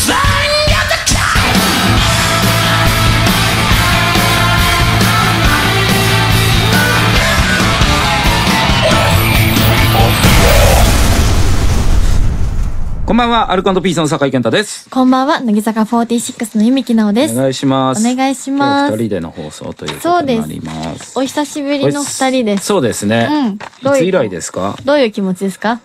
こんばんは、アルコ&ピースの酒井健太です。 こんばんは、乃木坂46の弓木奈緒です。 お願いします。 お願いします。 今日2人での放送ということになります。そうです。 お久しぶりの2人です。 そうですね。うん。いつ以来ですか？ どういう気持ちですか？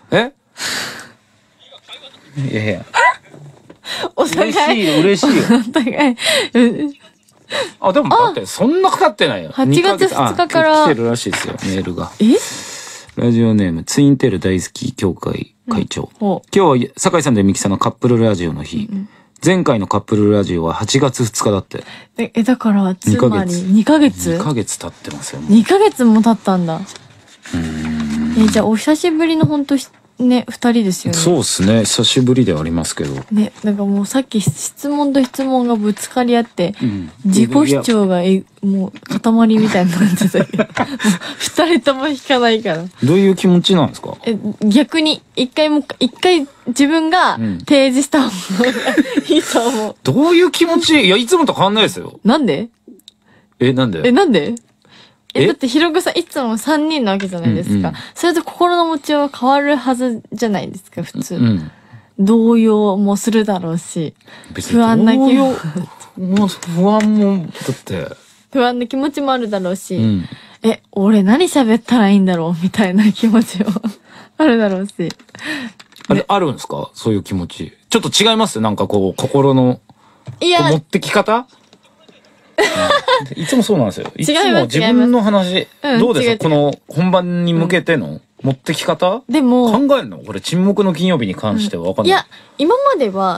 いやいや。 お互い。 嬉しいよ。 お互い。 あ、でもだって、そんなかかってないよ。 8月2日から。 来てるらしいですよ、メールが。 え？ ラジオネーム、ツインテール大好き協会会長。今日は酒井さんと弓木さんのカップルラジオの日。前回のカップルラジオは8月2日だって。 だから、つまり2ヶ月 ?2 ヶ月経ってますよ。 2ヶ月も経ったんだ。じゃあお久しぶりの本当ね、2人ですよね。 そうですね。久しぶりではありますけど。 ね、なんかもうさっき質問と質問がぶつかり合って、自己主張がもう塊みたいになってたけど、2人とも引かないから。 どういう気持ちなんですか？ 逆に、一回自分が提示した方がいいと思う。 どういう気持ち？いや、いつもと変わんないですよ。 なんで？ なんで？ なんで？だってひろぐさんいつも3人なわけじゃないですか。それと心の持ちようは変わるはずじゃないですか、普通。動揺もするだろうし。不安な気持ち。 もう不安も、だって。 不安な気持ちもあるだろうし。俺何喋ったらいいんだろうみたいな気持ちもあるだろうし。 あるんですか？そういう気持ち。ちょっと違います？なんかこう、心の、持ってき方？いつもそうなんですよ。いつも自分の話、どうですか？この本番に向けての持ってき方？ でも、 考えるの？これ沈黙の金曜日に関しては分かんない。 いや、今までは、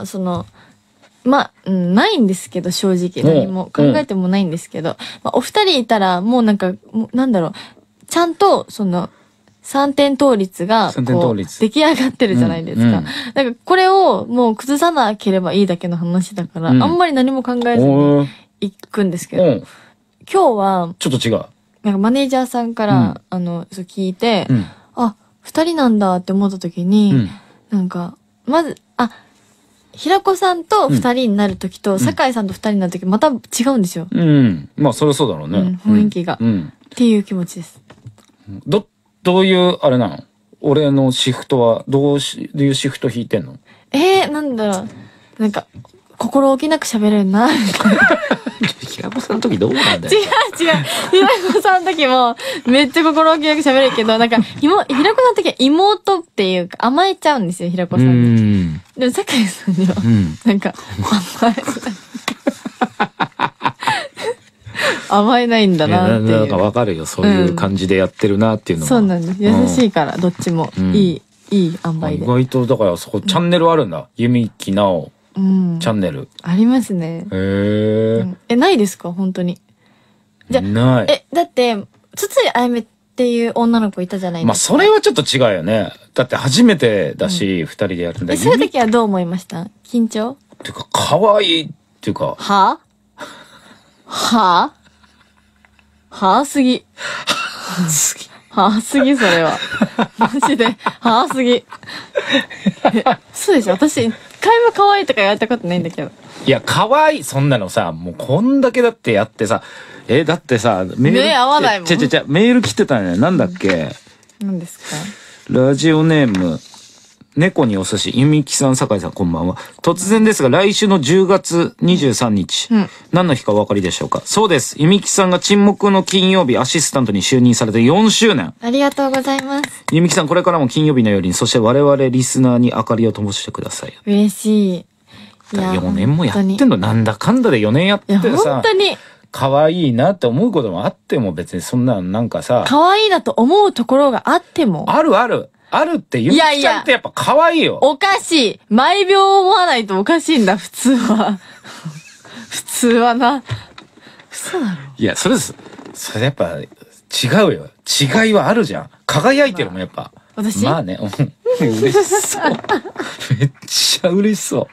ないんですけど、正直。何も考えてもないんですけど、お二人いたら、もうなんか、なんだろう、ちゃんと、3点倒立が、出来上がってるじゃないですか。なんか、これをもう崩さなければいいだけの話だから、あんまり何も考えずに行くんですけど、今日は、 ちょっと違う。 なんかマネージャーさんから、聞いて、二人なんだって思った時に、なんか、まず、平子さんと二人になる時と、酒井さんと二人になる時また違うんですよ。まあ、それはそうだろうね。雰囲気が。っていう気持ちです。 どういう、あれなの？俺のシフトは、どういうシフト引いてんの？ なんだろう。なんか、心置きなく喋れるな。 平子さんの時どうなんだよ。 違う。平子さんの時も、めっちゃ心置きなく喋るけど、なんか、平子さんの時は妹っていうか甘えちゃうんですよ、平子さんに。でも、酒井さんには、なんか、甘えないんだなっていう。 なんかわかるよ、そういう感じでやってるなっていうのは。 そうなんです。優しいから、どっちも。いい塩梅で。 意外と、だからそこ、チャンネルあるんだ。弓木奈緒。チャンネル。 ありますね。ないですか？本当に。 ない。 だって、筒井あやめっていう女の子いたじゃないですか。 まあ、それはちょっと違うよね。だって初めてだし、二人でやるんだ。 そういう時はどう思いました？緊張？ っていうか、可愛いっていうか。 はすぎ。それは。マジで、すぎ。そうでしょ？私、一回も可愛いとか言われたことないんだけど。 いや、可愛い、そんなのさ、もうこんだけだってやってさ、だってさ、 目合わないもん。 メール来てたね。なんだっけ？ 何ですか？ ラジオネーム、猫にお寿司、弓木さん、酒井さん、こんばんは。突然ですが、来週の10月23日、何の日かお分かりでしょうか？そうです。弓木さんが沈黙の金曜日アシスタントに就任されて4周年。 ありがとうございます。 弓木さん、これからも金曜日のように、そして我々リスナーに明かりを灯してください。 嬉しい。いや、4年もやってんの。なんだかんだで4年やってさ。 本当に。 可愛いなって思うこともあっても、別にそんな、なんかさ。 可愛いなと思うところがあっても。 あるってゆみきちゃんってやっぱ可愛いよ。 おかしい。毎秒思わないとおかしいんだ、普通は。普通はな。嘘だろ。 いや、それやっぱ違うよ。違いはあるじゃん。輝いてるもん、やっぱ。 私？ まあね、嬉しそう。めっちゃ嬉しそう。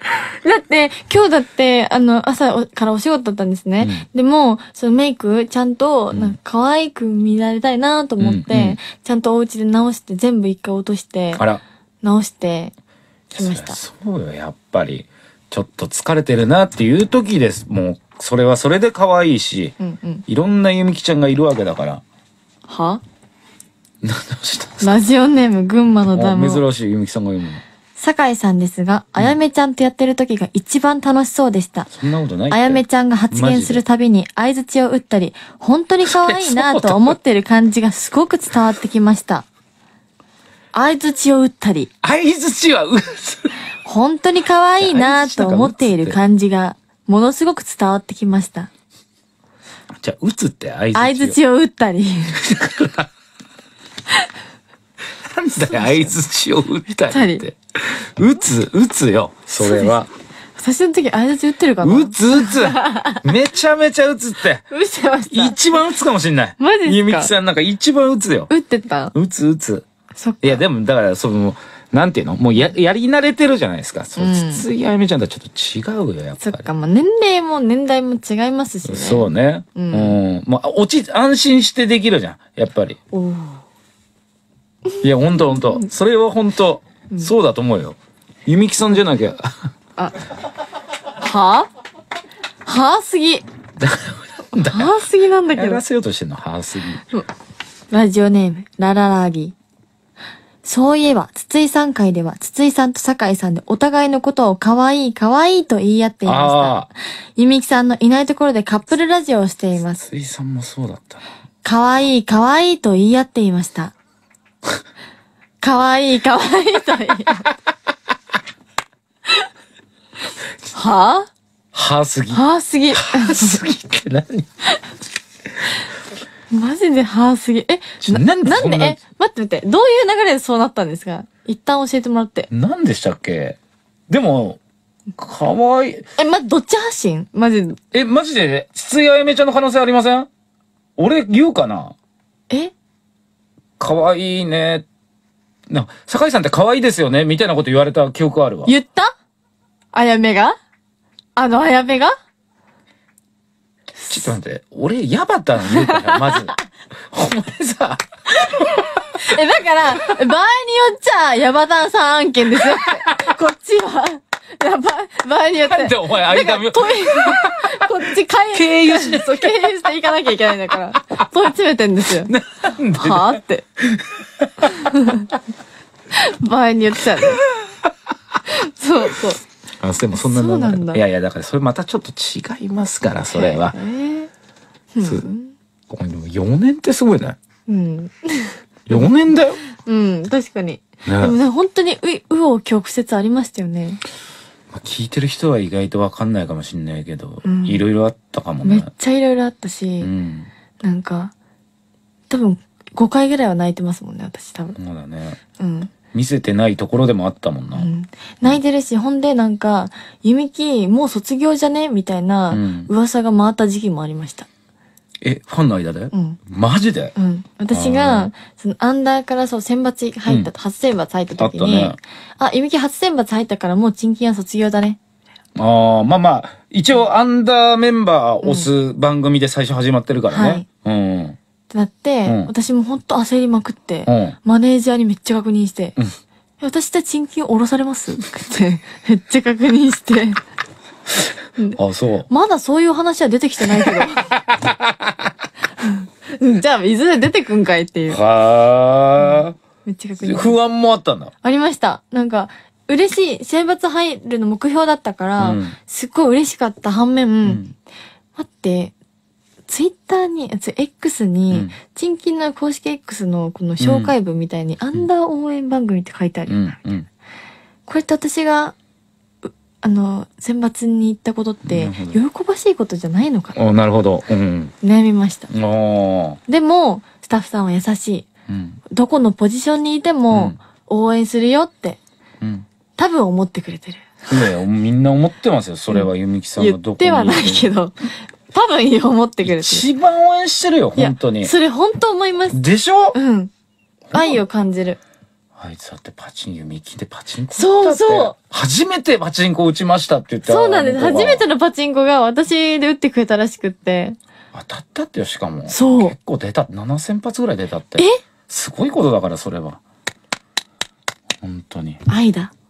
だって、今日だって、朝からお仕事だったんですね。でも、そのメイク、ちゃんと、なんか可愛く見られたいなと思って、ちゃんとお家で直して、全部一回落として、直してきました。 そうよ、やっぱり。 ちょっと疲れてるなっていう時です。もう、それはそれで可愛いし、いろんなゆみきちゃんがいるわけだから。 は何をしたんですか？ ラジオネーム、群馬のダム。 珍しいゆみきさんが言うの。 酒井さんですが、あやめちゃんとやってる時が一番楽しそうでした。 そんなことないって。 あやめちゃんが発言するたびに相槌を打ったり、本当に可愛いなと思ってる感じがすごく伝わってきました。相槌を打ったり。 相槌は打つ。 本当に可愛いなと思っている感じが、ものすごく伝わってきました。 じゃあ、打つって相槌を打ったり。 なんだよ、相槌を打ったりって。打つよ、それは。 私の時相槌打ってるかな？ 打つめちゃめちゃ打つって。 打ってました。 一番打つかもしんない。 マジですか？ ゆみきさんなんか一番打つよ。 打ってた？ 打つ。 そっか。 いや、でも、だから、なんていうのもうやり慣れてるじゃないですか。筒井あやめちゃんとはちょっと違うよ、やっぱり。 そっか、まあ、年齢も年代も違いますしね。 そうね。もう、安心してできるじゃん、やっぱり。いや、ほんと。それはほんと、そうだと思うよ。ゆみきさんじゃなきゃ。 はすぎ。はすぎなんだけど。 やらせようとしてんの、はすぎ。 ラジオネーム、ラララギ。そういえば、筒井さん会では、筒井さんと酒井さんでお互いのことを可愛い可愛いと言い合っていました。ゆみきさんのいないところでカップルラジオをしています。 筒井さんもそうだったな。 可愛い可愛いと言い合っていました。可愛い可愛いと言い合って。 はすぎって何？ マジですぎ。なんで待って、どういう流れでそうなったんですか？一旦教えてもらって。 何でしたっけ？でも、かわいい。 どっち発信？マジで。 マジで、筒井あやめちゃんの可能性ありません？俺言うかな？かわいいね。酒井さんって可愛いですよねみたいなこと言われた記憶あるわ。 言った？あやめが？あやめが？ ちょっと待って、俺、ヤバタン言うから、まず。お前さ。 だから、場合によっちゃ、ヤバタンさん案件ですよ。こっちは、場合によって。 なんでお前、間見よ。 こっち経由していかなきゃいけないんだから。問い詰めてんですよ。 なんでって。場合によっちゃね。そう。 でもそんなそうなんだ。 いや、だからそれまたちょっと違いますから、それは。4年ってすごいね。4年だよ。 確かに。でもね、本当に紆余曲折ありましたよね。 聞いてる人は意外とわかんないかもしれないけど、いろいろあったかもね。 めっちゃいろいろあったし、なんか、多分5回ぐらいは泣いてますもんね、私多分。 そうだね。見せてないところでもあったもんな。 泣いてるし、ほんでなんか、ゆみきもう卒業じゃねみたいな噂が回った時期もありました。 ファンの間で？マジで？ 私が、アンダーから選抜入った、初選抜入った時に、ゆみき初選抜入ったからもうチンキンは卒業だね。 一応アンダーメンバー押す番組で最初始まってるからね。 ってなって、私もほんと焦りまくって、マネージャーにめっちゃ確認して、私ってチンキン下ろされますってめっちゃ確認して。 そう。 まだそういう話は出てきてないけど。じゃあ、いずれ出てくんかいっていう。めっちゃ確認。 不安もあったんだ。 ありました。なんか、嬉しい。選抜入るの目標だったから、すっごい嬉しかった反面、待って、ツイッターに、X に、チンキンの公式 X のこの紹介文みたいに、アンダー応援番組って書いてあるよな、みたいな。これって私が、選抜に行ったことって、喜ばしいことじゃないのかな。 なるほど。 悩みました。でも、スタッフさんは優しい。どこのポジションにいても、応援するよって、多分思ってくれてる。 いや、みんな思ってますよ。それは、ゆみきさんがどこにいても。 言ってはないけど、多分思ってくれてる。 一番応援してるよ、本当に。 それ本当思います。 でしょ？ 愛を感じる。 あいつだってゆみきでパチンコそう初めてパチンコ打ちましたって言った。 そうなんです。初めてのパチンコが私で打ってくれたらしくって。 当たったってよ、しかも。 そう。 結構出た。7000発ぐらい出たって。すごいことだから、それは。本当に。 愛だ。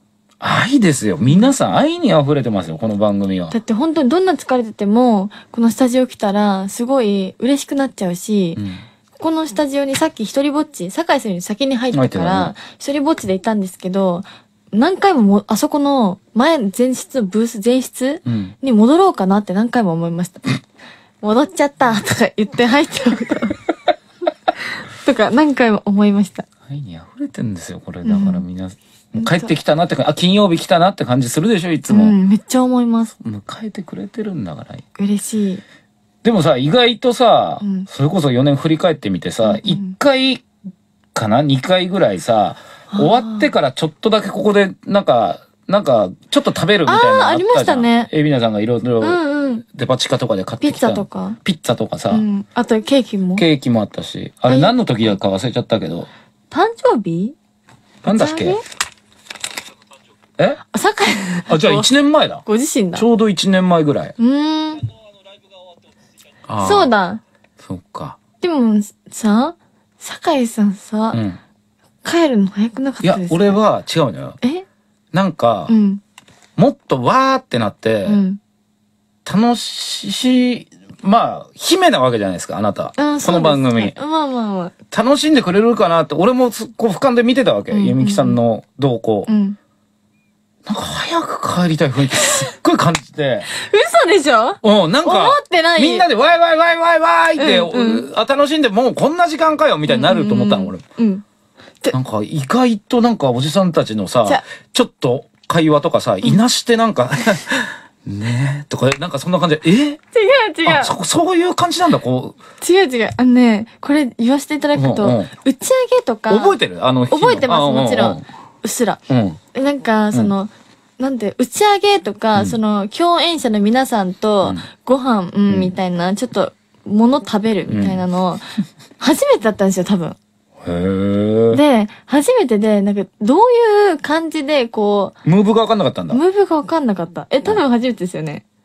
愛ですよ。皆さん愛に溢れてますよ、この番組は。 だって本当にどんな疲れてても、このスタジオ来たら、すごい嬉しくなっちゃうし、ここのスタジオにさっき一人ぼっち、酒井さんより先に入ったから、一人ぼっちでいたんですけど、何回もあそこの前室のブース前室に戻ろうかなって何回も思いました。戻っちゃったとか言って入っちゃうとか何回も思いました。 愛に溢れてんですよ、これ。だからみんな、帰ってきたなって、金曜日来たなって感じするでしょ、いつも。 めっちゃ思います。 迎えてくれてるんだから。 嬉しい。 でもさ、意外とさ、それこそ4年振り返ってみてさ、1回かな ?2 回ぐらいさ、終わってからちょっとだけここで、なんか、ちょっと食べるみたいなのあったじゃん。 ありましたね。 海老名さんがいろいろ、デパ地下とかで買ってきた。 ピッツァとか。 ピッツァとかさ。 あとケーキも。 ケーキもあったし。あれ何の時だか忘れちゃったけど。 誕生日なんだっけ酒井。 あ、じゃあ1年前だ。 ご自身だ。 ちょうど1年前ぐらい。 そうだ。 そっか。 でもさ、酒井さんさ、帰るの早くなかったですか？ いや、俺は違うのよ。なんか、もっとわーってなって、楽しい、まあ、姫なわけじゃないですか、あなた。この番組。楽しんでくれるかなって、俺もこう俯瞰で見てたわけ。弓木さんの動向。なんか早く帰りたい雰囲気すっごい感じて。 嘘でしょ？ なんか、 思ってない。 みんなでワイワイワイワイワイって、楽しんでもうこんな時間かよみたいになると思ったの、俺。なんか意外となんかおじさんたちのさ、ちょっと会話とかさ、いなしてなんか、ねえ、とか、なんかそんな感じで、違う。そういう感じなんだ、こう。 違う。これ言わせていただくと、打ち上げとか。 覚えてる？ 覚えてます、もちろん。うっすら。なんか、なんで、打ち上げとか、共演者の皆さんと、ご飯、みたいな、ちょっと、物食べるみたいなの、初めてだったんですよ、多分。で、初めてで、なんか、どういう感じで、こう。ムーブがわかんなかったんだ。 ムーブがわかんなかった。多分初めてですよね。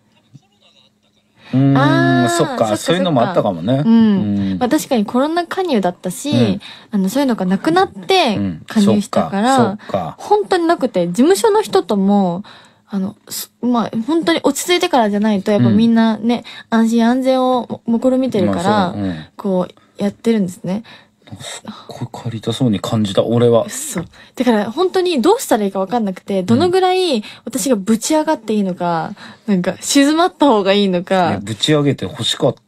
そっか、そういうのもあったかもね。 まあ確かにコロナ加入だったし、そういうのがなくなって加入したから、本当になくて、事務所の人とも、まあ本当に落ち着いてからじゃないと、やっぱみんなね、安心安全を試みてるから、こう、やってるんですね。 すっごい帰りたそうに感じた、俺は。 そう。だから本当にどうしたらいいか分かんなくて、どのぐらい私がぶち上がっていいのか、なんか静まった方がいいのか。 ぶち上げて欲しかった。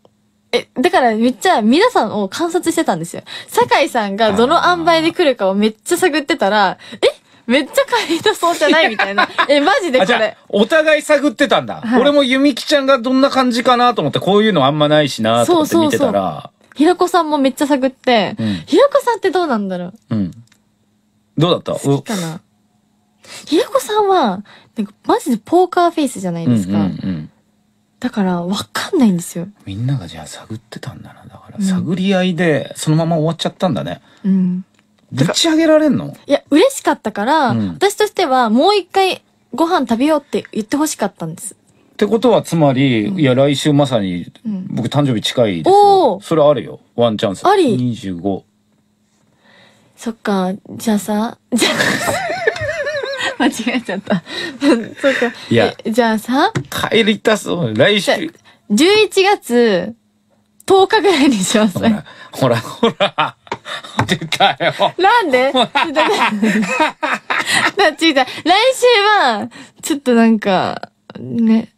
だからめっちゃ皆さんを観察してたんですよ。酒井さんがどの塩梅で来るかをめっちゃ探ってたら、めっちゃ帰りたそうじゃないみたいな。マジでこれ。 お互い探ってたんだ。俺も弓木ちゃんがどんな感じかなと思って、こういうのあんまないしなと思って見てたら。 平子さんもめっちゃ探って、平子さんってどうなんだろう。 どうだった？ 好きかな。平子さんは、なんかマジでポーカーフェイスじゃないですか。だからわかんないんですよ。 みんながじゃあ探ってたんだな。だから探り合いでそのまま終わっちゃったんだね。ぶち上げられんの？ いや、嬉しかったから、私としてはもう一回ご飯食べようって言ってほしかったんです。 ってことはつまり、いや来週まさに、僕誕生日近いですよ。それあるよ。ワンチャンス。 あり？ 25。 そっか、じゃあさ、間違えちゃった。そっか。 いや、 じゃあさ、 帰りたそう。来週。 11月10日ぐらいにしますね。 ほら。出たよ。 なんで？来週は、ちょっとなんか、ね。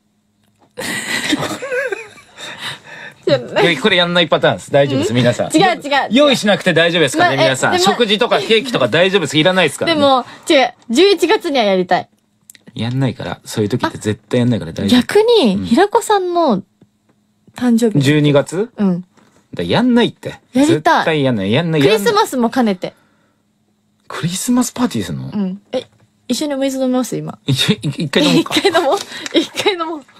これやんないパターンです。大丈夫です、皆さん。 違う。 用意しなくて大丈夫ですかね、皆さん。食事とかケーキとか大丈夫です。いらないですからね。 でも、11月にはやりたい。 やんないから、そういう時って絶対やんないから大丈夫。 逆に、平子さんの誕生日。 12月？やんないって。 やりたい。 絶対やんない。 クリスマスも兼ねて。 クリスマスパーティーするの？ 一緒にお水飲みます今。 一回飲もうか。 一回飲もう。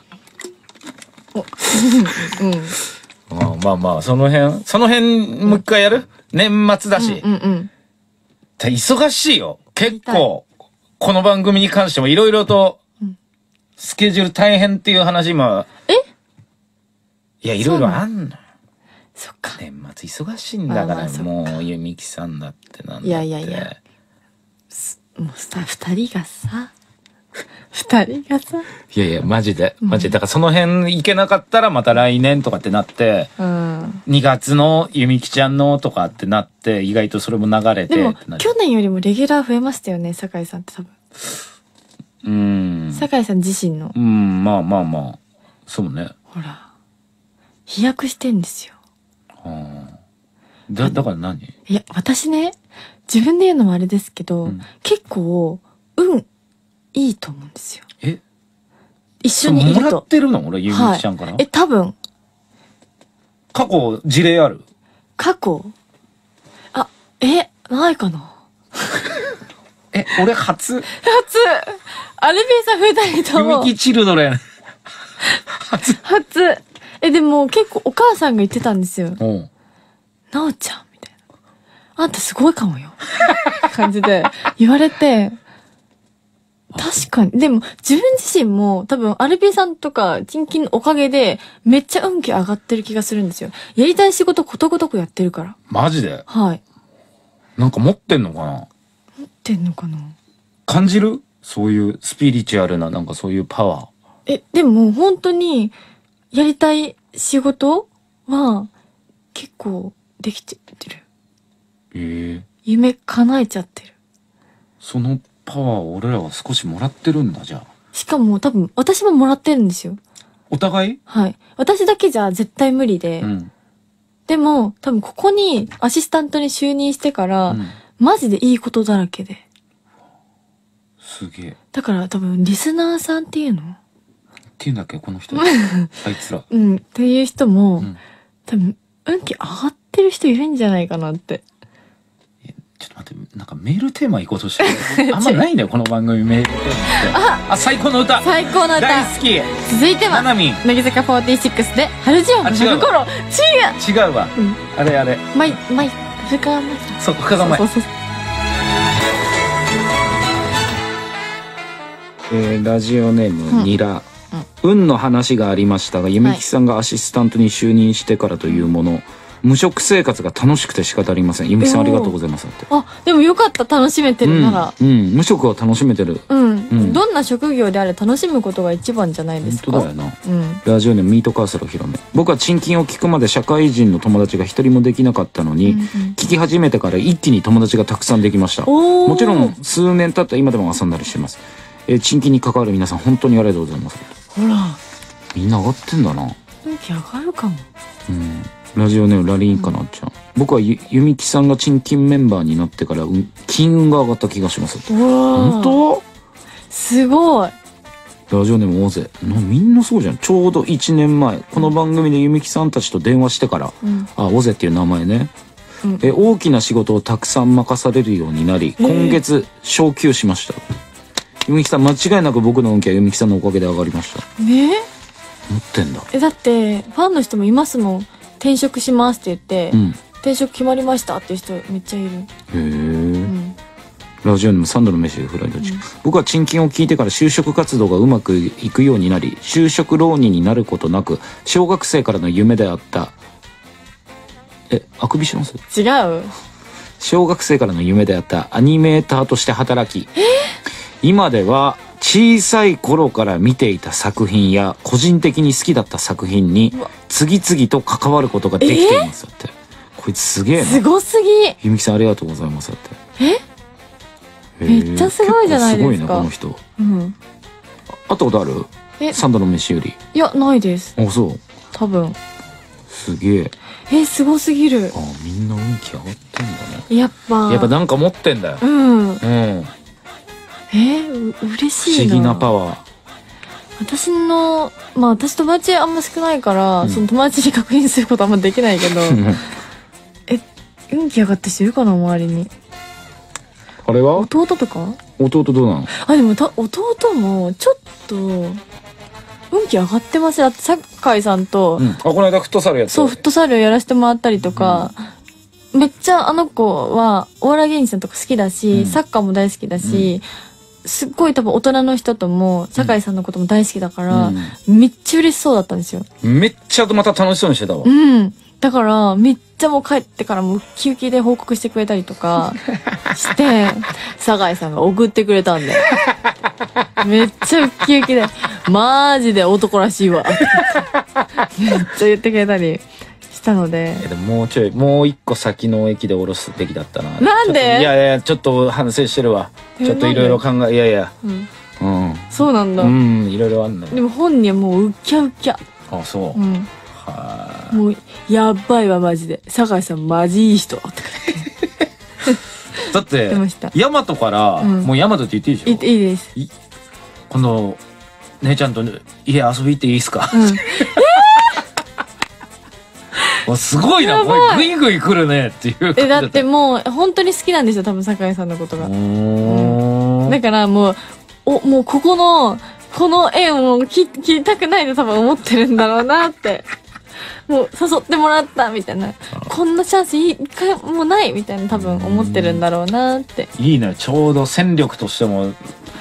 まあ、その辺もう一回やる？年末だし。忙しいよ。結構、この番組に関してもいろいろと、スケジュール大変っていう話今。いや、いろいろあんのよ。 そっか。 年末忙しいんだから、もう、弓木さんだってなんだって。 いや。もうさ、二人がさ、 二人がさ。 いやいや、マジで。マジで。だからその辺行けなかったらまた来年とかってなって、2月のゆみきちゃんのとかってなって、意外とそれも流れて。 でも、去年よりもレギュラー増えましたよね、酒井さんって多分。酒井さん自身の。 まあまあまあ。そうね。 ほら。飛躍してんですよ。 だから何？ いや、私ね、自分で言うのもあれですけど、結構、いいと思うんですよ。一緒にいると。 もらってるの俺、ゆみきちゃんから。 多分。 過去、事例ある？ 過去？ないかな。 俺初アルビーさん二人とも。 ゆみきチルドレン。 初。でも結構お母さんが言ってたんですよ。なおちゃんみたいな。あんたすごいかもよ。感じで言われて。確かに。でも、自分自身も、多分、アルピーさんとか、キンキンのおかげで、めっちゃ運気上がってる気がするんですよ。やりたい仕事ことごとくやってるから。 マジで？ はい。 なんか持ってんのかな？ 持ってんのかな？ 感じる？そういうスピリチュアルな、なんかそういうパワー。でも、本当に、やりたい仕事は、結構、できてる。夢叶えちゃってる。 そのパワーを俺らは少しもらってるんだ、じゃあ。 しかも多分、私ももらってるんですよ。 お互い？ はい。私だけじゃ絶対無理で。でも、多分ここにアシスタントに就任してから、マジでいいことだらけで。 すげえ。 だから多分、リスナーさんっていうの？ っていうんだっけ、この人。あいつら。 っていう人も、多分、運気上がってる人いるんじゃないかなって。 ちょっと待って、なんかメールテーマ行こうとしてる。あんまないんだよ、この番組メールテーマって。最高の歌。 最高の歌。 大好き。 続いては、乃木坂46で、春ジオンの春頃。 違うわ。あれ。 深川舞さん。 そう、深川舞。ラジオネーム、ニラ。運の話がありましたが、ゆみきさんがアシスタントに就任してからというもの、無職生活が楽しくて仕方ありません。ゆみきさんありがとうございますって。 でもよかった、楽しめてるなら。 無職は楽しめてる。 どんな職業であれ楽しむことが一番じゃないですか。 本当だよな。ラジオネームミートカーソル広め。僕は賃金を聞くまで社会人の友達が一人もできなかったのに、聞き始めてから一気に友達がたくさんできました。もちろん数年経った今でも遊んだりしてます。賃金に関わる皆さん本当にありがとうございます。 ほら。みんな上がってんだな。 運気上がるかも。 ラジオネームラリンかなっちゃん。僕はゆみきさんが賃金メンバーになってから金運が上がった気がします。本当？ すごい。 ラジオネーム大勢。みんなそうじゃん。ちょうど1年前、この番組でゆみきさんたちと電話してから、大勢っていう名前ね。大きな仕事をたくさん任されるようになり、今月昇給しました。ゆみきさん、間違いなく僕の運気はゆみきさんのおかげで上がりました。持ってんだ。 だってファンの人もいますもん。転職しますって言って、転職決まりましたっていう人めっちゃいる。へえ。ラジオネーム3度の飯フライドチキン。僕は賃金を聞いてから就職活動がうまくいくようになり、就職浪人になることなく、小学生からの夢であった、あくびします？ 違う。 小学生からの夢であったアニメーターとして働き、今では小さい頃から見ていた作品や個人的に好きだった作品に次々と関わることができていますって。こいつすげえな。 すごすぎ。 ゆみきさんありがとうございますって。 めっちゃすごいじゃないですか。 すごいねこの人。会ったことある？3度の飯より。 いや、ないです。 そう。 多分。 すげえ。 すごすぎる。 みんな運気上がってんだね。やっぱなんか持ってんだよ。 嬉しいな。 不思議なパワー。 私友達あんま少ないから、その友達に確認することあんまできないけど、運気上がった人いるかな、周りに。 あれは弟とか？ 弟どうなの？ でも弟もちょっと運気上がってますよ。だって酒井さんと、 この間フットサルやった。 そう、フットサルをやらせてもらったりとか、めっちゃあの子はお笑い芸人さんとか好きだし、サッカーも大好きだし、すっごい多分大人の人とも酒井さんのことも大好きだから、めっちゃ嬉しそうだったんですよ。 めっちゃまた楽しそうにしてたわ。 だからめっちゃもう帰ってからもウキウキで報告してくれたりとかして酒井さんが送ってくれたんでめっちゃウキウキで、マジで男らしいわ。めっちゃ言ってくれたりしたので。 でももう一個先の駅で降ろすべきだったな。 なんで？ いやいや、ちょっと反省してるわ。ちょっといろいろ考え、いやいや。うん。 そうなんだ。 いろいろあんのよ。 でも本人はもうウキャウキャ。 あ、そう。 はあ。もう、やばいわ、マジで。酒井さん、マジいい人。 だって、ヤマトから、もうヤマトって言っていいでしょ？ いいです。 今度、姉ちゃんと家遊び行っていいですか？すごいな、これグイグイ来るねっていう。 だってもう、本当に好きなんですよ、多分酒井さんのことが。だからもう、もうこの縁を切りたくないと多分思ってるんだろうなって。もう誘ってもらったみたいな、こんなチャンス一回もないみたいな多分思ってるんだろうなって。 いいね、ちょうど戦力としても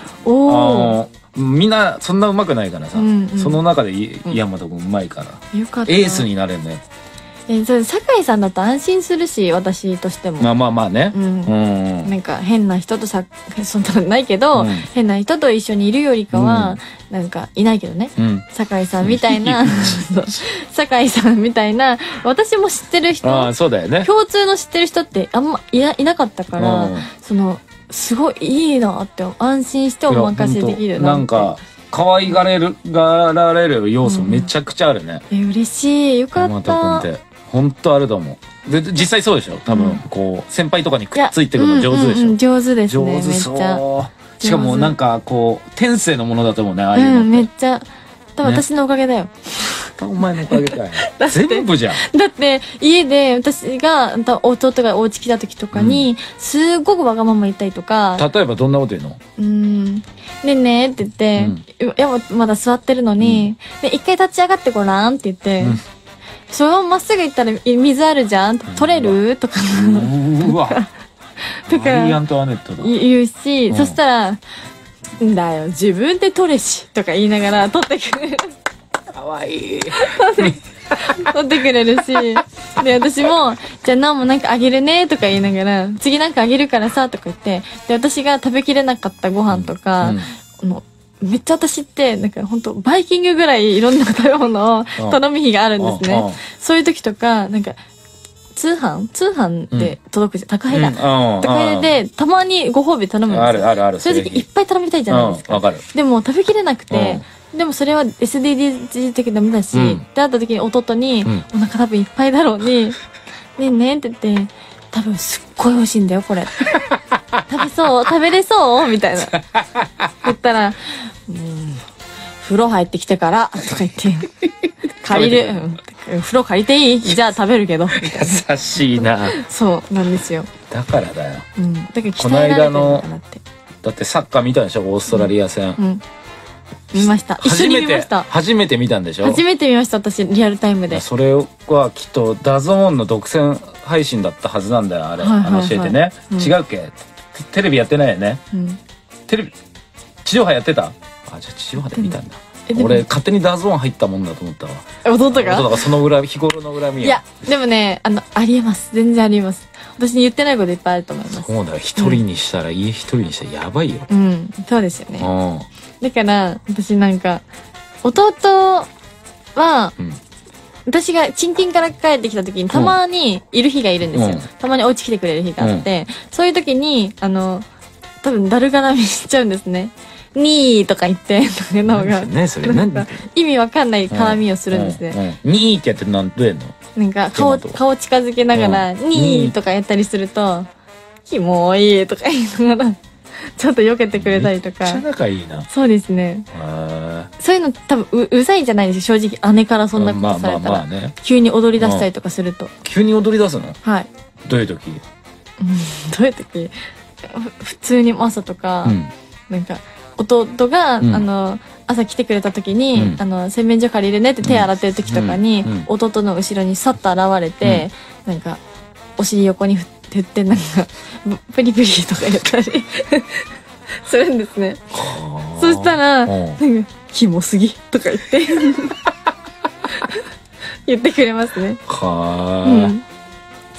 みんなそんな上手くないからさ、その中で山田君上手いから、 よかった、 エースになれるね。 酒井さんだと安心するし、私としても。 まあね。 なんか変な人とそんなのないけど、変な人と一緒にいるよりかは、なんかいないけどね。酒井さんみたいな、酒井さんみたいな、私も知ってる人、 そうだよね。 共通の知ってる人ってあんまいなかったから、すごいいいなって、安心してお任せできるなって。 なんか、可愛がられる要素めちゃくちゃあるね。 嬉しい。よかった。 山田君って。本当あると思う。で、実際そうでしょ？多分、こう、先輩とかにくっついてくるの上手でしょ？ 上手ですね。 上手そう。しかもなんか、こう、天性のものだと思うね、ああいうのって。 めっちゃ。多分私のおかげだよ。 お前のおかげかよ。全部じゃん。 だって、家で私が、弟がお家来た時とかに、すごくわがまま言ったりとか。 例えばどんなこと言うの？ ねえねえって言って、いや、まだ座ってるのに、一回立ち上がってごらんって言って、そのまままっすぐ行ったら水あるじゃん、取れるとか。 うわ。とかマリー・アントワネットだ。 言うし、そしたら、んだよ、自分で取れし、とか言いながら取ってくれる。 かわいい。 取ってくれるし。で、私も、じゃあ何もなんかあげるね、とか言いながら、次なんかあげるからさ、とか言って、で、私が食べきれなかったご飯とか、めっちゃ私って、なんか本当バイキングぐらいいろんな食べ物を頼む日があるんですね。そういう時とか、なんか、通販で届くじゃん。宅配だ。宅配で、たまにご褒美頼むんですよ。 ある。 そういう時いっぱい頼みたいじゃないですか。 わかる。 でも食べきれなくて、でもそれは SDGs 的ダメだし、で、会った時に弟に、お腹多分いっぱいだろうに、ねえねえって言って、多分すっごい美味しいんだよ、これ。食べれそうみたいな。言ったら、風呂入ってきてから、とか言って、借りる。風呂借りていい？じゃあ食べるけど。みたいな。優しいな。 そうなんですよ。 だからだよ。 だから鍛えられてるのかなって。 だってサッカー見たでしょ、オーストラリア戦。 見ました。一緒に見ました。 初めて見たんでしょ？ 初めて見ました、私、リアルタイムで。 それはきっとダゾーンの独占配信だったはずなんだよ、あれ。教えてね。違うっけ？テレビやってないよね。テレビ、地上波やってた？あ、じゃあ地上波で見たんだ。俺、勝手にダゾーン入ったもんだと思ったわ。 弟がその日頃の恨み。 いや、でもね、ありえます。全然ありえます。私に言ってないこといっぱいあると思います。 そうだよ。一人にしたら、家一人にしたらやばいよ。 そうですよね。だから、私なんか、弟は、私がチンティンから帰ってきた時にたまにいる日がいるんですよ。たまにお家来てくれる日があって、そういう時に、多分だるがらみしちゃうんですね。にーとか言って、のが、意味わかんない絡みをするんですね。 にーってやってどうやんの？ なんか顔近づけながら、にーとかやったりすると、キモいとか言いながら、ちょっと避けてくれたりとか。 めっちゃ仲いいな。 そうですね。そういうの多分うざいじゃないですよ、正直。姉からそんなことされたら。急に踊り出したりとかすると。 急に踊り出すの？はい。どういう時？ どういう時？普通に朝とか、なんか、弟が、朝来てくれた時に、洗面所借りるねって手洗ってる時とかに、弟の後ろにさっと現れて、なんか、お尻横に振って、なんか、プリプリとか言ったりするんですね。そしたら、なんか、キモすぎとか言って言ってくれますね。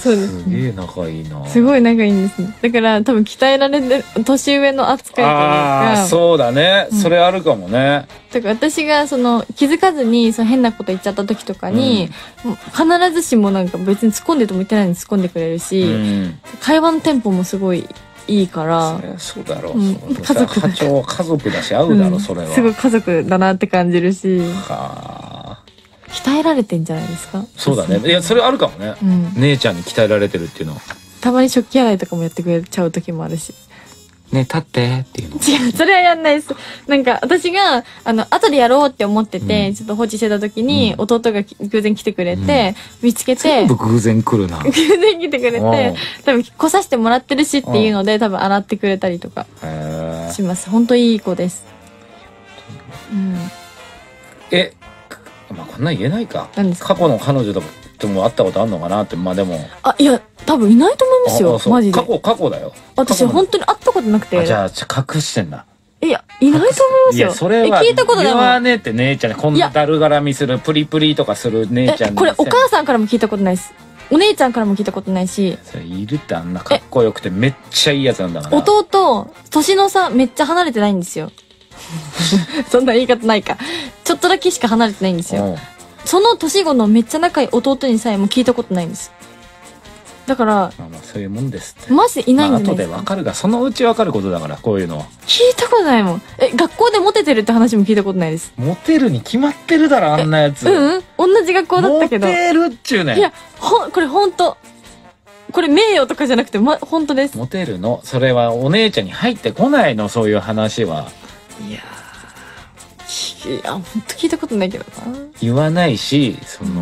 そうです、 すげえ仲いいな。 すごい仲いいんですね。だから多分鍛えられてる年上の扱いというか。 ああ、そうだね、それあるかもね。 だから私がその気づかずにその変なこと言っちゃった時とかに、必ずしもなんか別に突っ込んでても言ってないのに突っ込んでくれるし、会話のテンポもすごいいいから。 そりゃそうだろう。家族だ。家族だし合うだろ、それは。 すごい家族だなって感じるし。 はあ。 鍛えられてんじゃないですか。 そうだね。いや、それあるかもね。姉ちゃんに鍛えられてるっていうのは。 たまに食器洗いとかもやってくれちゃう時もあるし。 ね、立ってっていうの。 違う、それはやんないです。なんか、私が、後でやろうって思ってて、ちょっと放置してた時に、弟が偶然来てくれて、見つけて。 全部偶然来るな。 偶然来てくれて、多分来させてもらってるしっていうので、多分洗ってくれたりとかします。本当いい子です。 まあこんなん言えないか。 何ですか？ 過去の彼女とかとも会ったことあるのかなって、まあでも。 いや、多分いないと思いますよ。マジで。 過去だよ。 私本当に会ったことなくて。 じゃあ隠してんだ。 いや、いないと思いますよ。 いや、それは聞いたことないもん。 言わねえって姉ちゃん、こんなだるがらみする、プリプリとかする姉ちゃん。 これお母さんからも聞いたことないです。お姉ちゃんからも聞いたことないし。 それいるって、あんなかっこよくてめっちゃいいやつなんだから。 弟、年の差めっちゃ離れてないんですよ。そんな言い方ないか。ちょっとだけしか離れてないんですよ。その年後のめっちゃ仲いい弟にさえも聞いたことないんです。だから、 まあそういうもんですって。 マジでいないんじゃないですか。 後でわかるが、そのうちわかることだから、こういうのは。 聞いたことないもん。学校でモテてるって話も聞いたことないです。 モテるに決まってるだろ、あんなやつ。 同じ学校だったけど。 モテるっちゅうねん。 いや、これほんと。これ名誉とかじゃなくて、ほんとです。 モテるの、それはお姉ちゃんに入ってこないの、そういう話は。 いや、ほんと聞いたことないけどな。 言わないし、